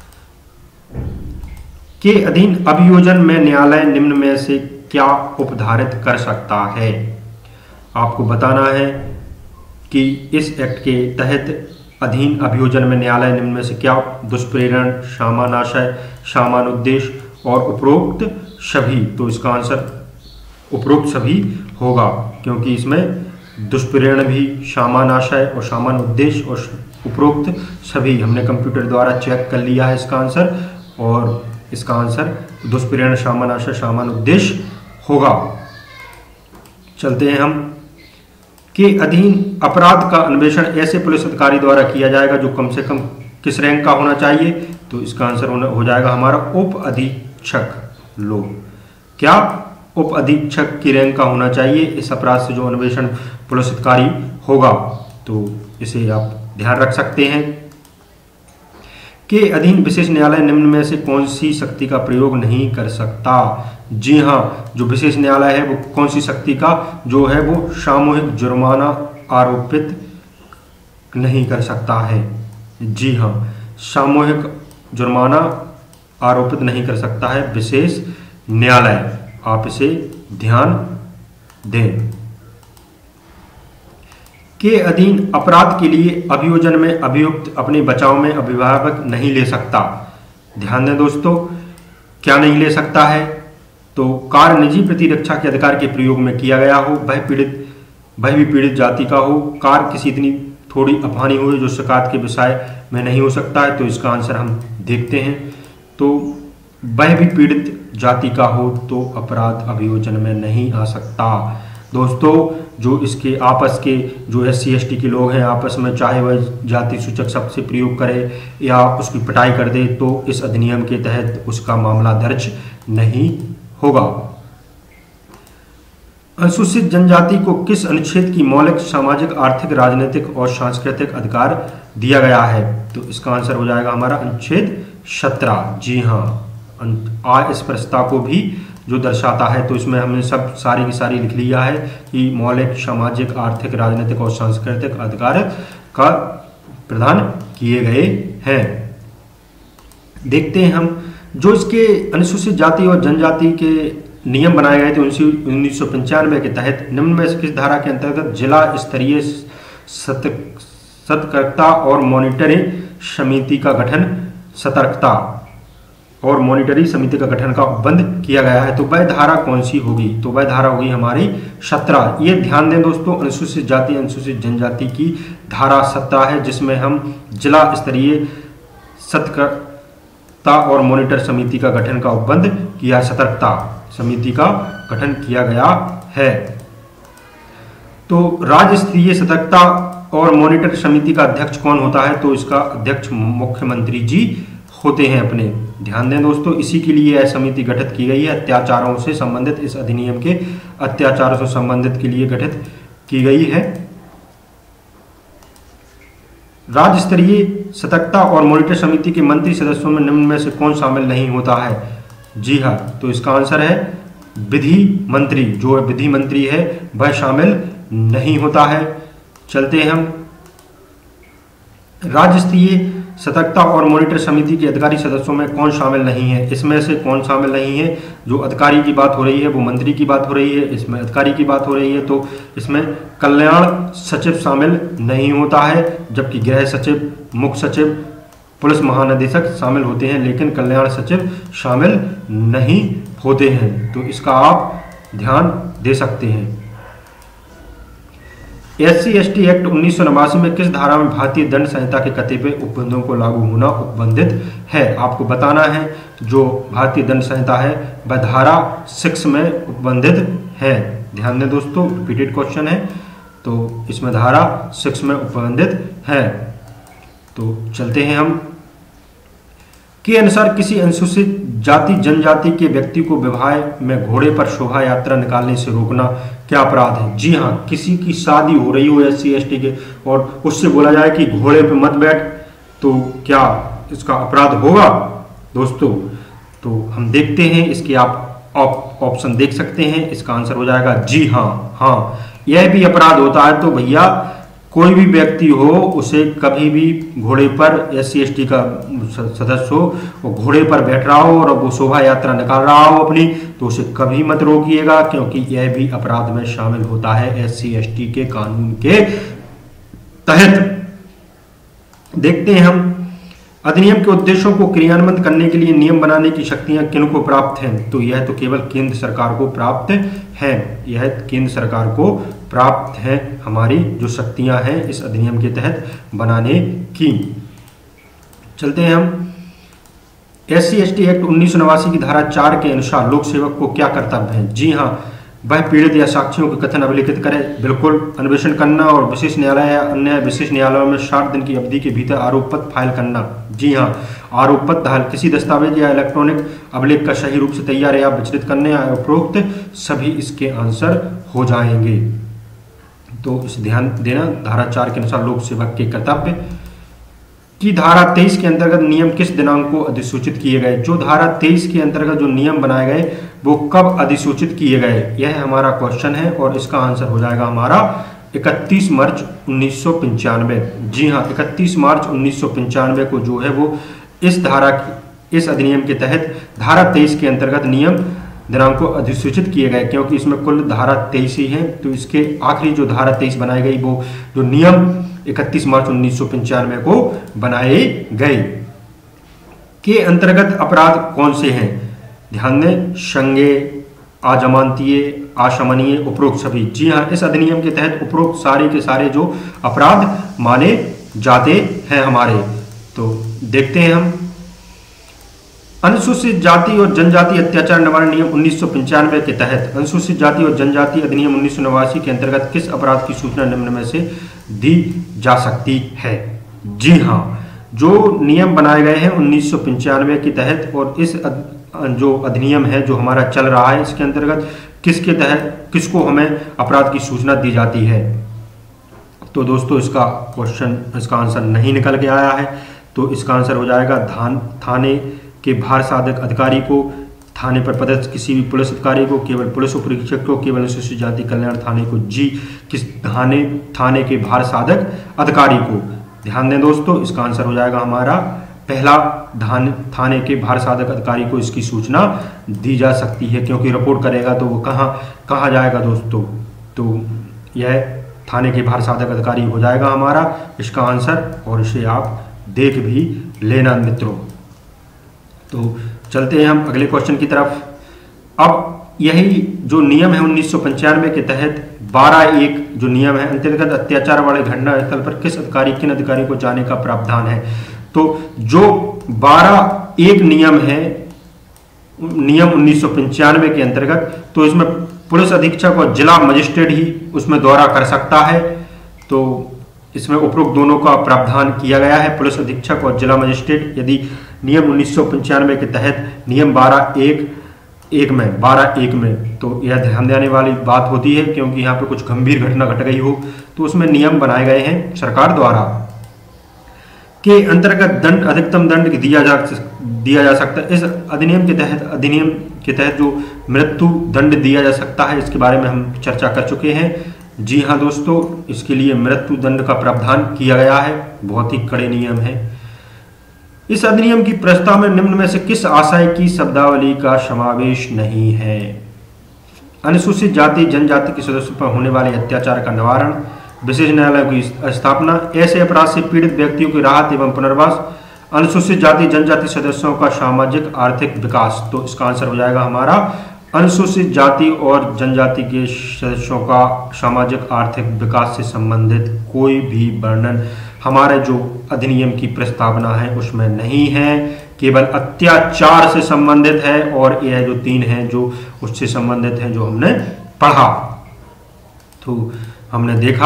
के अधीन अभियोजन में न्यायालय निम्न में से क्या उपधारित कर सकता है? आपको बताना है कि इस एक्ट के तहत अधीन अभियोजन में न्यायालय निम्न में से क्या दुष्प्रेरण, सामानाशय, सामान उद्देश्य और उपरोक्त सभी। तो इसका आंसर उपरोक्त सभी होगा क्योंकि इसमें दुष्प्रेरण भी, सामानाशय और सामान उद्देश्य और उपरोक्त सभी हमने कंप्यूटर द्वारा चेक कर लिया है इसका आंसर, और इसका आंसर दुष्प्रेरण, सामानाशय, सामान उद्देश्य होगा। चलते हैं हम। के अधीन अपराध का अन्वेषण ऐसे पुलिस अधिकारी द्वारा किया जाएगा जो कम से कम किस रैंक का होना चाहिए? तो इसका आंसर होना हो जाएगा हमारा उप अधीक्षक। लो, क्या उप अधीक्षक की रैंक का होना चाहिए इस अपराध से जो अन्वेषण पुलिस अधिकारी होगा। तो इसे आप ध्यान रख सकते हैं। के अधीन विशेष न्यायालय निम्न में से कौन सी शक्ति का प्रयोग नहीं कर सकता? जी हाँ, जो विशेष न्यायालय है वो कौन सी शक्ति का जो है वो सामूहिक जुर्माना आरोपित नहीं कर सकता है। जी हाँ, सामूहिक जुर्माना आरोपित नहीं कर सकता है विशेष न्यायालय। आप इसे ध्यान दें। के अधीन अपराध के लिए अभियोजन में अभियुक्त अपने बचाव में अभिभावक नहीं ले सकता। ध्यान दें दोस्तों, क्या नहीं ले सकता है? तो कार्य निजी प्रतिरक्षा के अधिकार के प्रयोग में किया गया हो, वह पीड़ित वह भी पीड़ित जाति का हो, कार्य किसी इतनी थोड़ी अफवानी हुई जो शिकायत के विषय में नहीं हो सकता है। तो इसका आंसर हम देखते हैं। तो वह भी पीड़ित जाति का हो तो अपराध अभियोजन में नहीं आ सकता। दोस्तों, जो इसके आपस के जो एस सी एस टी के लोग हैं आपस में चाहे वह जाति सूचक शब्द से प्रयोग करे या उसकी पिटाई कर दे तो इस अधिनियम के तहत उसका मामला दर्ज नहीं होगा। अनुसूचित जनजाति को किस अनुच्छेद की मौलिक सामाजिक आर्थिक राजनीतिक और सांस्कृतिक अधिकार दिया गया है? तो इसका आंसर हो जाएगा हमारा अनुच्छेद सत्रह। जी हाँ, आ इस प्रस्ताव को भी जो दर्शाता है। तो इसमें हमने सब सारी की सारी लिख लिया है कि मौलिक सामाजिक आर्थिक राजनीतिक और सांस्कृतिक अधिकार का प्रदान किए गए हैं। देखते हैं हम जो इसके अनुसूचित जाति और जनजाति के नियम बनाए गए थे उन्नीस सौ पंचानवे के तहत निम्न में से किस धारा के अंतर्गत जिला स्तरीय सतर्कता और मॉनिटरिंग समिति का गठन सतर्कता और मॉनिटरिंग समिति का गठन का उपबंध किया गया है? तो वह धारा कौन सी होगी? तो वह धारा होगी हमारी सत्रह। ये ध्यान दें दोस्तों, अनुसूचित जाति अनुसूचित जनजाति की धारा सत्रह है जिसमें हम जिला स्तरीय सतर्कता और मॉनिटर समिति का गठन का उपबंध किया, सतर्कता समिति का गठन किया गया है। तो राज्य स्तरीय सतर्कता और मॉनिटर समिति का अध्यक्ष कौन होता है? तो इसका अध्यक्ष मुख्यमंत्री जी होते हैं अपने। ध्यान दें दोस्तों, इसी के लिए यह समिति गठित की गई है। अत्याचारों से संबंधित इस अधिनियम के अत्याचारों से संबंधित के लिए गठित की गई है। राज्य स्तरीय सतर्कता और मॉनिटर समिति के मंत्री सदस्यों में निम्न में से कौन शामिल नहीं होता है? जी हाँ, तो इसका आंसर है विधि मंत्री। जो विधि मंत्री है वह शामिल नहीं होता है। चलते हैं हम राज्य स्तरीय सतर्कता और मॉनिटर समिति के अधिकारी सदस्यों में कौन शामिल नहीं है? इसमें से कौन शामिल नहीं है? जो अधिकारी की बात हो रही है वो मंत्री की बात हो रही है, इसमें अधिकारी की बात हो रही है। तो इसमें कल्याण सचिव शामिल नहीं होता है, जबकि गृह सचिव, मुख्य सचिव, पुलिस महानिदेशक शामिल होते हैं, लेकिन कल्याण सचिव शामिल नहीं होते हैं। तो इसका आप ध्यान दे सकते हैं। S C S T act उन्नीस सौ नवासी में किस धारा में भारतीय दंड संहिता के कतिपय उपबंधों को लागू होना उपबंधित है? आपको बताना है जो भारतीय दंड संहिता है वह धारा सिक्स में उपबंधित है। ध्यान दें दोस्तों, रिपीटेड क्वेश्चन है, तो इसमें धारा सिक्स में उपबंधित है। तो चलते हैं हम के अनुसार किसी अनुसूचित जाति जनजाति के व्यक्ति को विवाह में घोड़े पर शोभा यात्रा निकालने से रोकना क्या अपराध है? जी हाँ, किसी की शादी हो रही हो एस सी एस टी के और उससे बोला जाए कि घोड़े पे मत बैठ, तो क्या इसका अपराध होगा दोस्तों? तो हम देखते हैं, इसके आप ऑप्शन देख सकते हैं। इसका आंसर हो जाएगा जी हाँ। हाँ, यह भी अपराध होता है। तो भैया कोई भी व्यक्ति हो उसे कभी भी घोड़े पर एस सी एस टी का सदस्य हो वो घोड़े पर बैठ रहा हो और वो शोभा यात्रा निकाल रहा हो अपनी, तो उसे कभी मत रोकिएगा, क्योंकि यह भी अपराध में शामिल होता है एस सी एस टी के कानून के तहत। देखते हैं हम अधिनियम के उद्देश्यों को क्रियान्वित करने के लिए नियम बनाने की शक्तियां किनको प्राप्त हैं? तो यह तो केवल केंद्र सरकार को प्राप्त है। यह केंद्र सरकार को प्राप्त है हमारी जो शक्तियां हैं इस अधिनियम के तहत बनाने की। चलते हैं हम S C S T act उन्नीस सौ नवासी की धारा चार के अनुसार लोक सेवक को क्या कर्तव्य है? जी हाँ, वह पीड़ित या साक्षियों के कथन अभिलिखित करे। बिल्कुल, अन्वेषण करना और विशेष न्यायालय या अन्य विशेष न्यायालयों में साठ दिन की अवधि के भीतर आरोप पत्र फाइल करना। जी हाँ, आरोप पत्र किसी दस्तावेज या इलेक्ट्रॉनिक अभिलेख का सही रूप से तैयार या विचलित करने या उपरोक्त सभी इसके आंसर हो जाएंगे। तो इस ध्यान देना, धारा चार के अनुसार लोक सेवक के कर्तव्य की धारा तेईस के अंतर्गत नियम किस दिनांक को अधिसूचित किए गए। जो धारा तेईस के अंतर्गत जो नियम बनाए गए वो कब अधिसूचित किए गए, यह हमारा क्वेश्चन है और इसका आंसर हो जाएगा हमारा इकतीस मार्च उन्नीस सौ पंचानवे। जी हाँ, इकतीस मार्च उन्नीस सौ पंचानवे को जो है वो इस धारा इस अधिनियम के तहत धारा तेईस के अंतर्गत नियम दिनांक को अधिसूचित किए गए, क्योंकि इसमें कुल धारा तेईस ही है। तो इसके आखिरी जो धारा तेईस बनाई गई वो जो नियम इकतीस मार्च उन्नीस सौ पंचानवे को बनाए गए। के अंतर्गत अपराध कौन से हैं? ध्यान दें, संज्ञेय, अजमानतीय, अशमनीय, उपरोक्त सभी। जी हाँ, इस अधिनियम के तहत उपरोक्त सारे के सारे जो अपराध माने जाते हैं हमारे। तो देखते हैं हम, अनुसूचित जाति और जनजाति अत्याचार निवारण नियम उन्नीस सौ पंचानवे के तहत अनुसूचित जाति और जनजाति अधिनियम उन्नीस सौ नवासी के अंतर्गत किस अपराध की सूचना निम्न में से दी जा सकती है? जी हाँ, जो नियम बनाए गए हैं उन्नीस सौ पंचानवे के तहत और इस जो अधिनियम है जो हमारा चल रहा है इसके अंतर्गत किसके तहत किसको हमें अपराध की सूचना दी जाती है? तो दोस्तों इसका क्वेश्चन इसका आंसर नहीं निकल के आया है, तो इसका आंसर हो जाएगा धान थाने के भार साधक अधिकारी को, थाने पर पदस्थ किसी भी पुलिस अधिकारी को, केवल पुलिस उपरीक्षक को, केवल अनुसूचित जाति कल्याण थाने को। जी, किस थाने थाने के भार साधक अधिकारी को। ध्यान दें दोस्तों, इसका आंसर हो जाएगा हमारा पहला, धान थाने के भार साधक अधिकारी को इसकी सूचना दी जा सकती है, क्योंकि रिपोर्ट करेगा तो वो कहाँ कहाँ जाएगा दोस्तों? तो यह थाने के भार साधक अधिकारी हो जाएगा हमारा इसका आंसर, और इसे आप देख भी लेना मित्रों। तो चलते हैं हम अगले क्वेश्चन की तरफ। अब यही जो नियम है उन्नीस सौ पंचानवे के तहत बारह एक जो नियम है अंतर्गत अत्याचार वाले घटना स्थल पर किस अधिकारी किन अधिकारी को जाने का प्रावधान है? तो जो बारह एक नियम है नियम उन्नीस सौ पंचानवे के अंतर्गत, तो इसमें पुलिस अधीक्षक और जिला मजिस्ट्रेट ही उसमें दौरा कर सकता है। तो इसमें उपरोक्त दोनों का प्रावधान किया गया है, पुलिस अधीक्षक और जिला मजिस्ट्रेट। यदि नियम उन्नीस सौ पंचानवे के तहत नियम बारह एक एक में बारह एक में तो यह ध्यान देने वाली बात होती है, क्योंकि यहाँ पे कुछ गंभीर घटना घट गई हो तो उसमें नियम बनाए गए हैं सरकार द्वारा के अंतर्गत दंड अधिकतम दंड दिया जा दिया जा सकता है। इस अधिनियम के तहत अधिनियम के तहत जो मृत्यु दंड दिया जा सकता है इसके बारे में हम चर्चा कर चुके हैं। जी हाँ दोस्तों, इसके लिए मृत्यु दंड का प्रावधान किया गया है, बहुत ही कड़े नियम है। इस अधिनियम की प्रस्ताव में निम्न में से किस आशय की शब्दावली का समावेश नहीं है? अनुसूचित जाति जनजाति के सदस्यों पर होने वाले अत्याचार का निवारण, विशेष न्यायालय की स्थापना, ऐसे अपराध से पीड़ित व्यक्तियों की राहत एवं पुनर्वास, अनुसूचित जाति जनजाति सदस्यों का सामाजिक आर्थिक विकास। तो इसका आंसर हो जाएगा हमारा अनुसूचित जाति और जनजाति के सदस्यों का सामाजिक आर्थिक विकास से संबंधित कोई भी वर्णन हमारे जो अधिनियम की प्रस्तावना है उसमें नहीं है, केवल अत्याचार से संबंधित है और यह जो तीन हैं जो उससे संबंधित हैं जो हमने पढ़ा। तो हमने देखा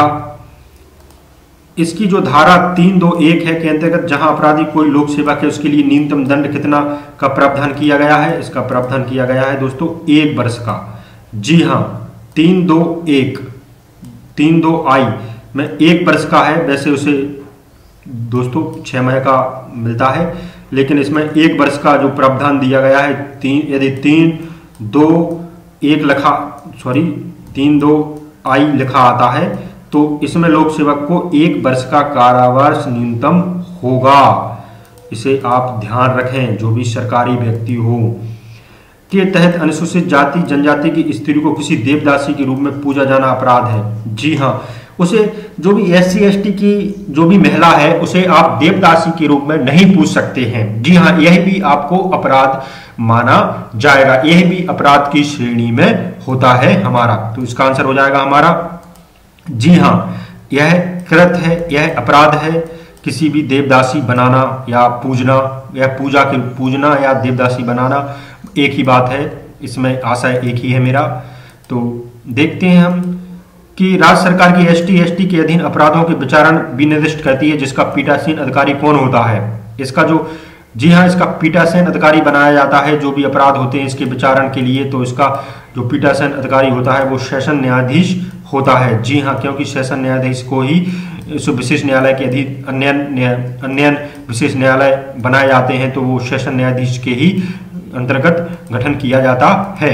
इसकी जो धारा तीन दो एक है के अंतर्गत जहां अपराधी कोई लोक सेवक है उसके लिए न्यूनतम दंड कितना का प्रावधान किया गया है? इसका प्रावधान किया गया है दोस्तों एक वर्ष का। जी हाँ, तीन दो एक तीन दो आई में एक वर्ष का है, वैसे उसे दोस्तों छह माह का मिलता है, लेकिन इसमें एक वर्ष का जो प्रावधान दिया गया है। तीन यदि तीन दो एक लिखा सॉरी तीन दो आई लिखा आता है तो इसमें लोक सेवक को एक वर्ष का कारावास न्यूनतम होगा। इसे आप ध्यान रखें, जो भी सरकारी व्यक्ति हो। के तहत अनुसूचित जाति जनजाति की स्त्री को किसी देवदासी के रूप में पूजा जाना अपराध है। जी हाँ, उसे जो भी एस सी एस टी की जो भी महिला है उसे आप देवदासी के रूप में नहीं पूछ सकते हैं। जी हाँ, यह भी आपको अपराध माना जाएगा, यह भी अपराध की श्रेणी में होता है हमारा। तो इसका आंसर हो जाएगा हमारा जी हाँ, यह कृत है, यह अपराध है किसी भी देवदासी बनाना या पूजना या पूजा के पूजना या देवदासी बनाना एक ही बात है, इसमें आशय एक ही है मेरा। तो देखते हैं हम कि राज्य सरकार की एस टी एस टी के अधीन अपराधों के विचारण विनिर्दिष्ट करती है, जिसका पीठासीन अधिकारी कौन होता है। इसका जो जी हाँ इसका पीठासीन अधिकारी बनाया जाता है, जो भी अपराध होते हैं इसके विचारण के लिए, तो इसका जो पीठासीन अधिकारी होता है वो सेशन न्यायाधीश होता है। जी हाँ, क्योंकि सेशन न्यायाधीश को ही इस विशेष न्यायालय के अधीन अन्य अन्य विशेष न्यायालय बनाए जाते हैं, तो वो सेशन न्यायाधीश के ही अंतर्गत गठन किया जाता है।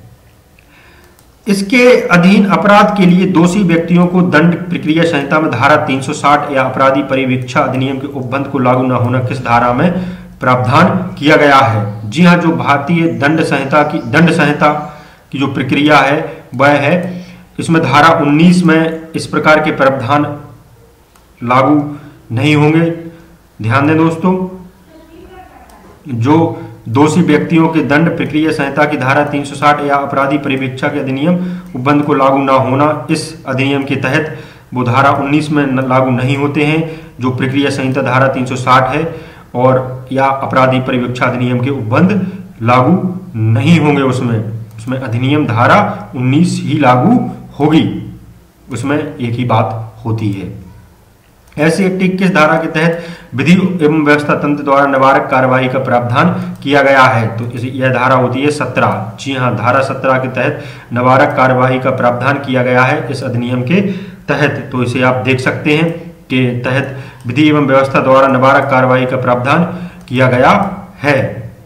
इसके अधीन अपराध के लिए दोषी व्यक्तियों को दंड प्रक्रिया संहिता में धारा तीन सौ साठ या अपराधी परिवीक्षा अधिनियम के उपबंध को लागू न होना किस धारा में प्रावधान किया गया है। जी हाँ, जो भारतीय दंड संहिता की दंड संहिता की जो प्रक्रिया है वह है, इसमें धारा उन्नीस में इस प्रकार के प्रावधान लागू नहीं होंगे। ध्यान दें दोस्तों, जो दोषी व्यक्तियों के दंड प्रक्रिया संहिता की धारा तीन सौ साठ या अपराधी परिवीक्षा के अधिनियम उपबंध को लागू न होना, इस अधिनियम के तहत वो धारा उन्नीस में लागू नहीं होते हैं, जो प्रक्रिया संहिता धारा तीन सौ साठ है, और या अपराधी परिवीक्षा अधिनियम के उपबंध लागू नहीं होंगे। उसमें उसमें अधिनियम धारा उन्नीस ही लागू होगी, उसमें एक ही बात होती है। ऐसी एक्ट किस धारा के तहत विधि एवं व्यवस्था तंत्र द्वारा निवारक कार्यवाही का प्रावधान किया गया है, तो यह धारा होती है सत्रह। जी हाँ, धारा सत्रह के तहत निवारक कार्यवाही का प्रावधान किया गया है इस अधिनियम के तहत। तो इसे आप देख सकते हैं के तहत विधि एवं व्यवस्था द्वारा निवारक कार्यवाही का प्रावधान किया गया है।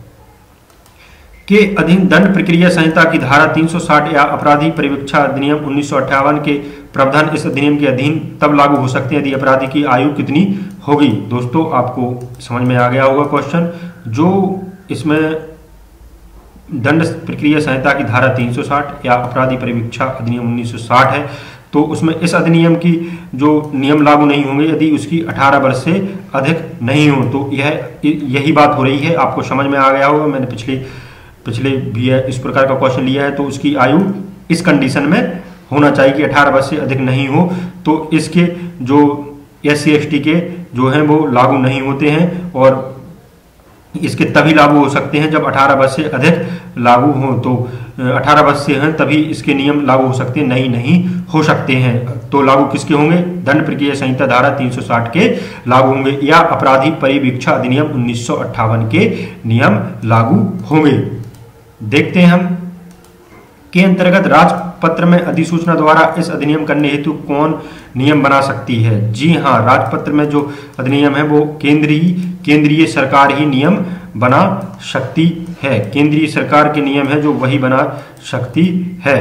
के अधीन दंड प्रक्रिया संहिता की धारा तीन सौ साठ या अपराधी परिवीक्षा अधिनियम उन्नीस सौ अट्ठावन के प्रावधान इस अधिनियम के अधीन तब लागू हो सकते हैं यदि अपराधी की आयु कितनी होगी। दोस्तों, आपको समझ में आ गया होगा क्वेश्चन। जो इसमें दंड प्रक्रिया संहिता की धारा तीन सौ साठ या अपराधी परिवीक्षा अधिनियम उन्नीस सौ साठ है, तो उसमें इस अधिनियम की जो नियम लागू नहीं होंगे यदि उसकी अठारह वर्ष से अधिक नहीं हो। तो यह यही बात हो रही है, आपको समझ में आ गया होगा। मैंने पिछले पिछले भी इस प्रकार का क्वेश्चन लिया है, तो उसकी आयु इस कंडीशन में होना चाहिए कि अठारह वर्ष से अधिक नहीं हो, तो इसके जो एस सी एस टी के जो हैं वो लागू नहीं होते हैं, और इसके तभी लागू हो सकते हैं जब अठारह वर्ष से अधिक लागू हो। तो अठारह वर्ष से हैं तभी इसके नियम लागू हो सकते हैं, नहीं नहीं हो सकते हैं। तो लागू किसके होंगे? दंड प्रक्रिया संहिता धारा तीन सौ साठ के लागू होंगे, या अपराधी परिवीक्षा अधिनियम उन्नीस सौ अट्ठावन के नियम लागू होंगे। देखते हैं हम के अंतर्गत राजपत्र में अधिसूचना द्वारा इस अधिनियम करने हेतु कौन नियम बना सकती है। जी हाँ, राजपत्र में जो अधिनियम है वो केंद्रीय केंद्रीय सरकार ही नियम बना सकती है। केंद्रीय सरकार के नियम है जो वही बना सकती है।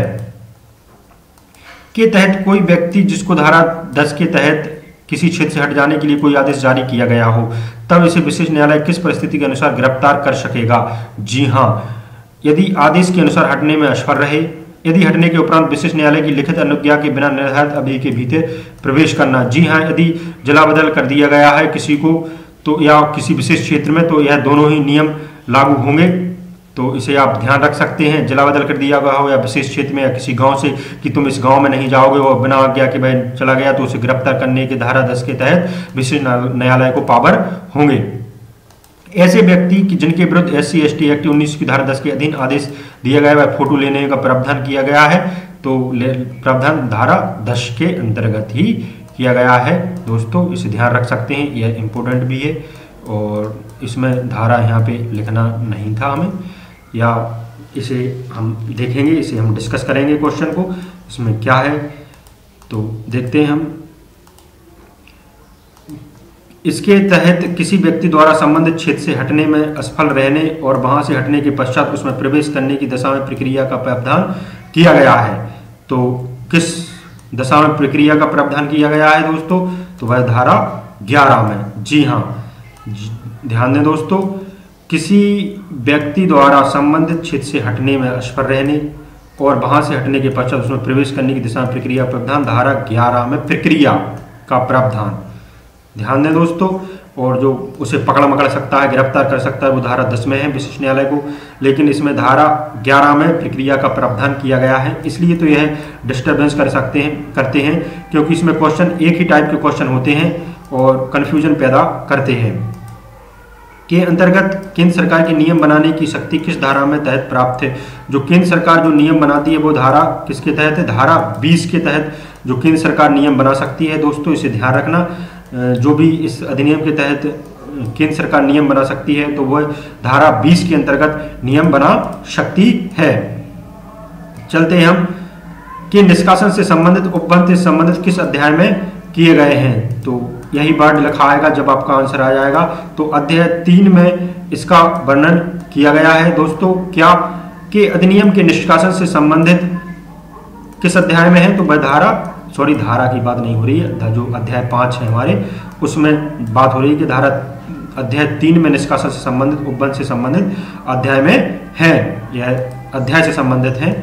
के तहत कोई व्यक्ति जिसको धारा दस के तहत किसी क्षेत्र से हट जाने के लिए कोई आदेश जारी किया गया हो, तब इसे विशेष न्यायालय किस परिस्थिति के अनुसार गिरफ्तार कर सकेगा। जी हाँ, यदि आदेश के अनुसार हटने में असफल रहे, यदि हटने के उपरांत विशेष न्यायालय की लिखित अनुज्ञा के बिना निर्धारित अवधि के भीतर प्रवेश करना। जी हाँ, यदि जला बदल कर दिया गया है किसी को तो या किसी विशेष क्षेत्र में, तो यह दोनों ही नियम लागू होंगे। तो इसे आप ध्यान रख सकते हैं, जला बदल कर दिया गया हो या विशेष क्षेत्र में, या किसी गांव से कि तुम इस गांव में नहीं जाओगे और बिना आज्ञा के भाई चला गया, तो उसे गिरफ्तार करने के धारा दस के तहत विशेष न्यायालय को पावर होंगे। ऐसे व्यक्ति कि जिनके विरुद्ध S C S T act उन्नीस की धारा दस के अधीन आदेश दिया गया है, फोटो लेने का प्रावधान किया गया है, तो प्रावधान धारा दस के अंतर्गत ही किया गया है। दोस्तों, इसे ध्यान रख सकते हैं, यह इम्पोर्टेंट भी है, और इसमें धारा यहाँ पे लिखना नहीं था हमें, या इसे हम देखेंगे, इसे हम डिस्कस करेंगे क्वेश्चन को, इसमें क्या है। तो देखते हैं हम, इसके तहत किसी व्यक्ति द्वारा संबंधित क्षेत्र से हटने में असफल रहने और वहां से हटने के पश्चात उसमें प्रवेश करने की दशा में प्रक्रिया का प्रावधान किया गया है। तो किस दशा में प्रक्रिया का प्रावधान किया गया है दोस्तों? तो वह धारा ग्यारह में। जी हाँ, ध्यान दें दोस्तों, किसी व्यक्ति द्वारा संबंधित क्षेत्र से हटने में असफल रहने और वहां से हटने के पश्चात उसमें प्रवेश करने की दिशा में प्रक्रिया प्रावधान धारा ग्यारह में प्रक्रिया का प्रावधान। ध्यान दें दोस्तों, और जो उसे पकड़ मकड़ सकता है, गिरफ्तार कर सकता है, वो धारा दस में है विशेष न्यायालय को, लेकिन इसमें धारा ग्यारह में प्रक्रिया का प्रावधान किया गया है। इसलिए तो यह डिस्टर्बेंस कर सकते हैं करते हैं क्योंकि इसमें क्वेश्चन एक ही टाइप के क्वेश्चन होते हैं और कन्फ्यूजन पैदा करते हैं। के अंतर्गत केंद्र सरकार के नियम बनाने की शक्ति किस धारा में तहत प्राप्त है। जो केंद्र सरकार जो नियम बनाती है वो धारा किसके तहत है, धारा बीस के तहत जो केंद्र सरकार नियम बना सकती है। दोस्तों इसे ध्यान रखना, जो भी इस अधिनियम के तहत केंद्र सरकार नियम बना सकती है तो वह धारा बीस के अंतर्गत नियम बना सकती है। चलते हैं हम कि निष्कासन से संबंधित उपबंध से संबंधित किस अध्याय में किए गए हैं। तो यही वर्ड लिखा आएगा जब आपका आंसर आ जाएगा। तो अध्याय तीन में इसका वर्णन किया गया है। दोस्तों क्या के अधिनियम के निष्कासन से संबंधित किस अध्याय में है, तो वह धारा सॉरी धारा की बात नहीं हो रही है, जो अध्याय पाँच है हमारे उसमें बात हो रही है कि धारा अध्याय तीन में निष्कासन से संबंधित उपबंध से संबंधित अध्याय में है, यह अध्याय से संबंधित है।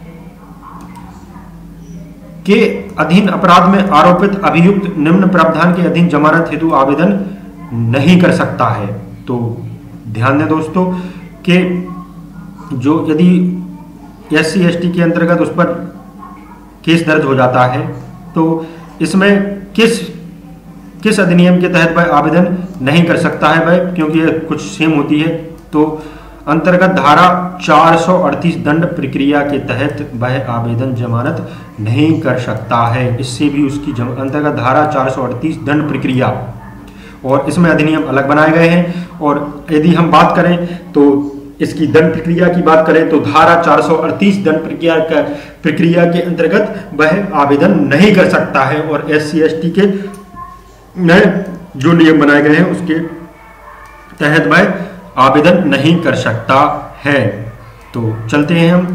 के अधीन अपराध में आरोपित अभियुक्त निम्न प्रावधान के अधीन जमानत हेतु आवेदन नहीं कर सकता है। तो ध्यान दें दोस्तों कि जो यदि एस सी एस टी के अंतर्गत उस पर केस दर्ज हो जाता है तो इसमें किस किस अधिनियम के तहत वह आवेदन नहीं कर सकता है वह, क्योंकि यह कुछ सेम होती है। तो अंतर्गत धारा चार सौ अड़तीस दंड प्रक्रिया के तहत वह आवेदन जमानत नहीं कर सकता है। इससे भी उसकी अंतर्गत धारा चार सौ अड़तीस दंड प्रक्रिया और इसमें अधिनियम अलग बनाए गए हैं। और यदि हम बात करें तो इसकी दंड प्रक्रिया की बात करें तो धारा चार सौ अड़तीस दंड प्रक्रिया का प्रक्रिया के अंतर्गत वह आवेदन नहीं कर सकता है। और एस सी एस टी के में जो नियम बनाए गए हैं उसके तहत वह आवेदन नहीं कर सकता है। तो चलते हैं हम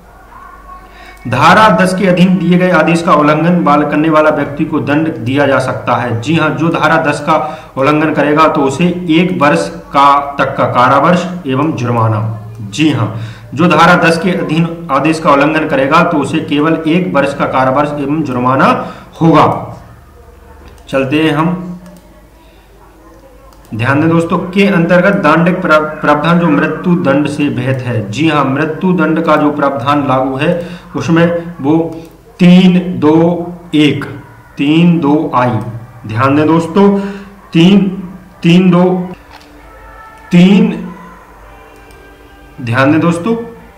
धारा दस के अधीन दिए गए आदेश का उल्लंघन करने वाला व्यक्ति को दंड दिया जा सकता है। जी हां, जो धारा दस का उल्लंघन करेगा तो उसे एक वर्ष का तक का कारावास एवं जुर्माना। जी हां, जो धारा दस के अधीन आदेश का उल्लंघन करेगा तो उसे केवल एक वर्ष का कारावास एवं जुर्माना होगा। चलते हैं हम, ध्यान दें दोस्तों के अंतर्गत दंडिक प्रावधान जो मृत्यु दंड से बेहद है। जी हां, मृत्यु दंड का जो प्रावधान लागू है उसमें वो तीन दो एक तीन दो आई। ध्यान दें दोस्तों, तीन तीन दो तीन ध्यान दें दोस्तों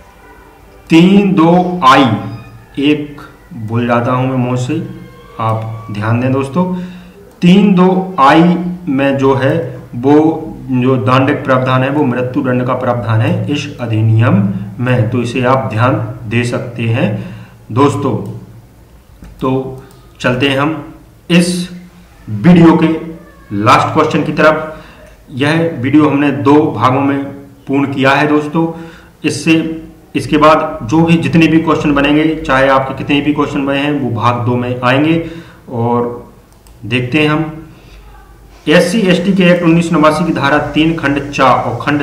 तीन दो आई एक बोल जाता हूं मैं मुंह से, आप ध्यान दें दोस्तों। तीन दो आई में जो है वो जो दंडिक प्रावधान है वो मृत्यु दंड का प्रावधान है इस अधिनियम में। तो इसे आप ध्यान दे सकते हैं दोस्तों। तो चलते हैं हम इस वीडियो के लास्ट क्वेश्चन की तरफ। यह वीडियो हमने दो भागों में पूर्ण किया है दोस्तों। इससे इसके बाद जो भी जितने भी क्वेश्चन बनेंगे, चाहे आपके कितने भी क्वेश्चन बने हैं, वो भाग दो में आएंगे। और देखते हैं हम एस सी एस टी के एक्ट उन्नीस सौ नवासी की धारा तीन खंड चा और खंड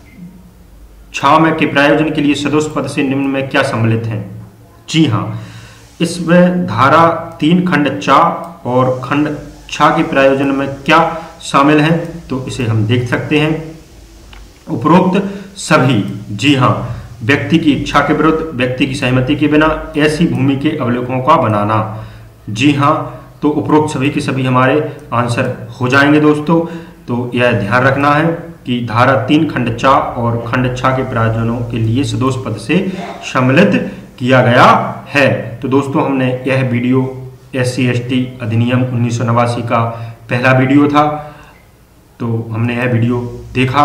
छा में के प्रायोजन के लिए सदस्य पद से निम्न में क्या सम्मिलित है। जी हां, इसमें धारा तीन खंड चा और खंड छा के प्रायोजन में क्या शामिल है, तो इसे हम देख सकते हैं। उपरोक्त सभी, जी हां, व्यक्ति की इच्छा के विरुद्ध व्यक्ति की सहमति के बिना ऐसी भूमि के अवलोकनों का बनाना। जी हां, तो उपरोक्त सभी के सभी हमारे आंसर हो जाएंगे दोस्तों। तो यह ध्यान रखना है कि धारा तीन खंड चा और खंड छा के प्रायोजनों के लिए सदोष पद से सम्मिलित किया गया है। तो दोस्तों हमने यह video S C S T अधिनियम उन्नीस सौ नवासी का पहला वीडियो था। तो हमने यह वीडियो देखा।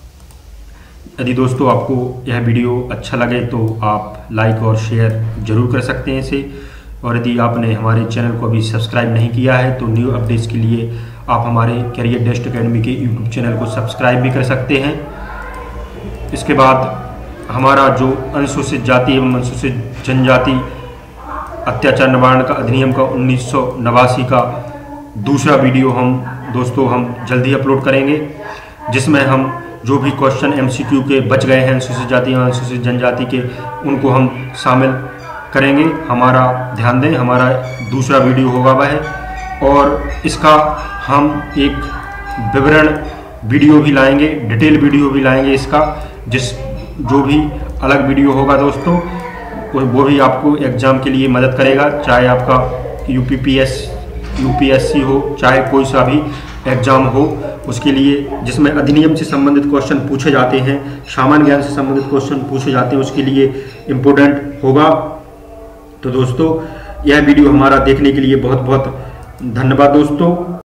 यदि दोस्तों आपको यह वीडियो अच्छा लगे तो आप लाइक और शेयर जरूर कर सकते हैं इसे। और यदि आपने हमारे चैनल को अभी सब्सक्राइब नहीं किया है तो न्यू अपडेट्स के लिए आप हमारे करियर डेस्ट एकेडमी के यूट्यूब चैनल को सब्सक्राइब भी कर सकते हैं। इसके बाद हमारा जो अनुसूचित जाति एवं अनुसूचित जनजाति अत्याचार निवारण का अधिनियम का उन्नीस सौ नवासी का दूसरा वीडियो हम दोस्तों हम जल्दी अपलोड करेंगे, जिसमें हम जो भी क्वेश्चन एमसीक्यू के बच गए हैं अनुसूचित जाति और अनुसूचित जनजाति के, उनको हम शामिल करेंगे। हमारा ध्यान दें, हमारा दूसरा वीडियो होगा वह, और इसका हम एक विवरण वीडियो भी लाएंगे, डिटेल वीडियो भी लाएंगे इसका, जिस जो भी अलग वीडियो होगा दोस्तों वो भी आपको एग्जाम के लिए मदद करेगा। चाहे आपका यूपीपीएस यूपीएससी हो, चाहे कोई सा भी एग्जाम हो, उसके लिए जिसमें अधिनियम से संबंधित क्वेश्चन पूछे जाते हैं, सामान्य ज्ञान से संबंधित क्वेश्चन पूछे जाते हैं, उसके लिए इम्पोर्टेंट होगा। तो दोस्तों, यह वीडियो हमारा देखने के लिए बहुत बहुत धन्यवाद दोस्तों।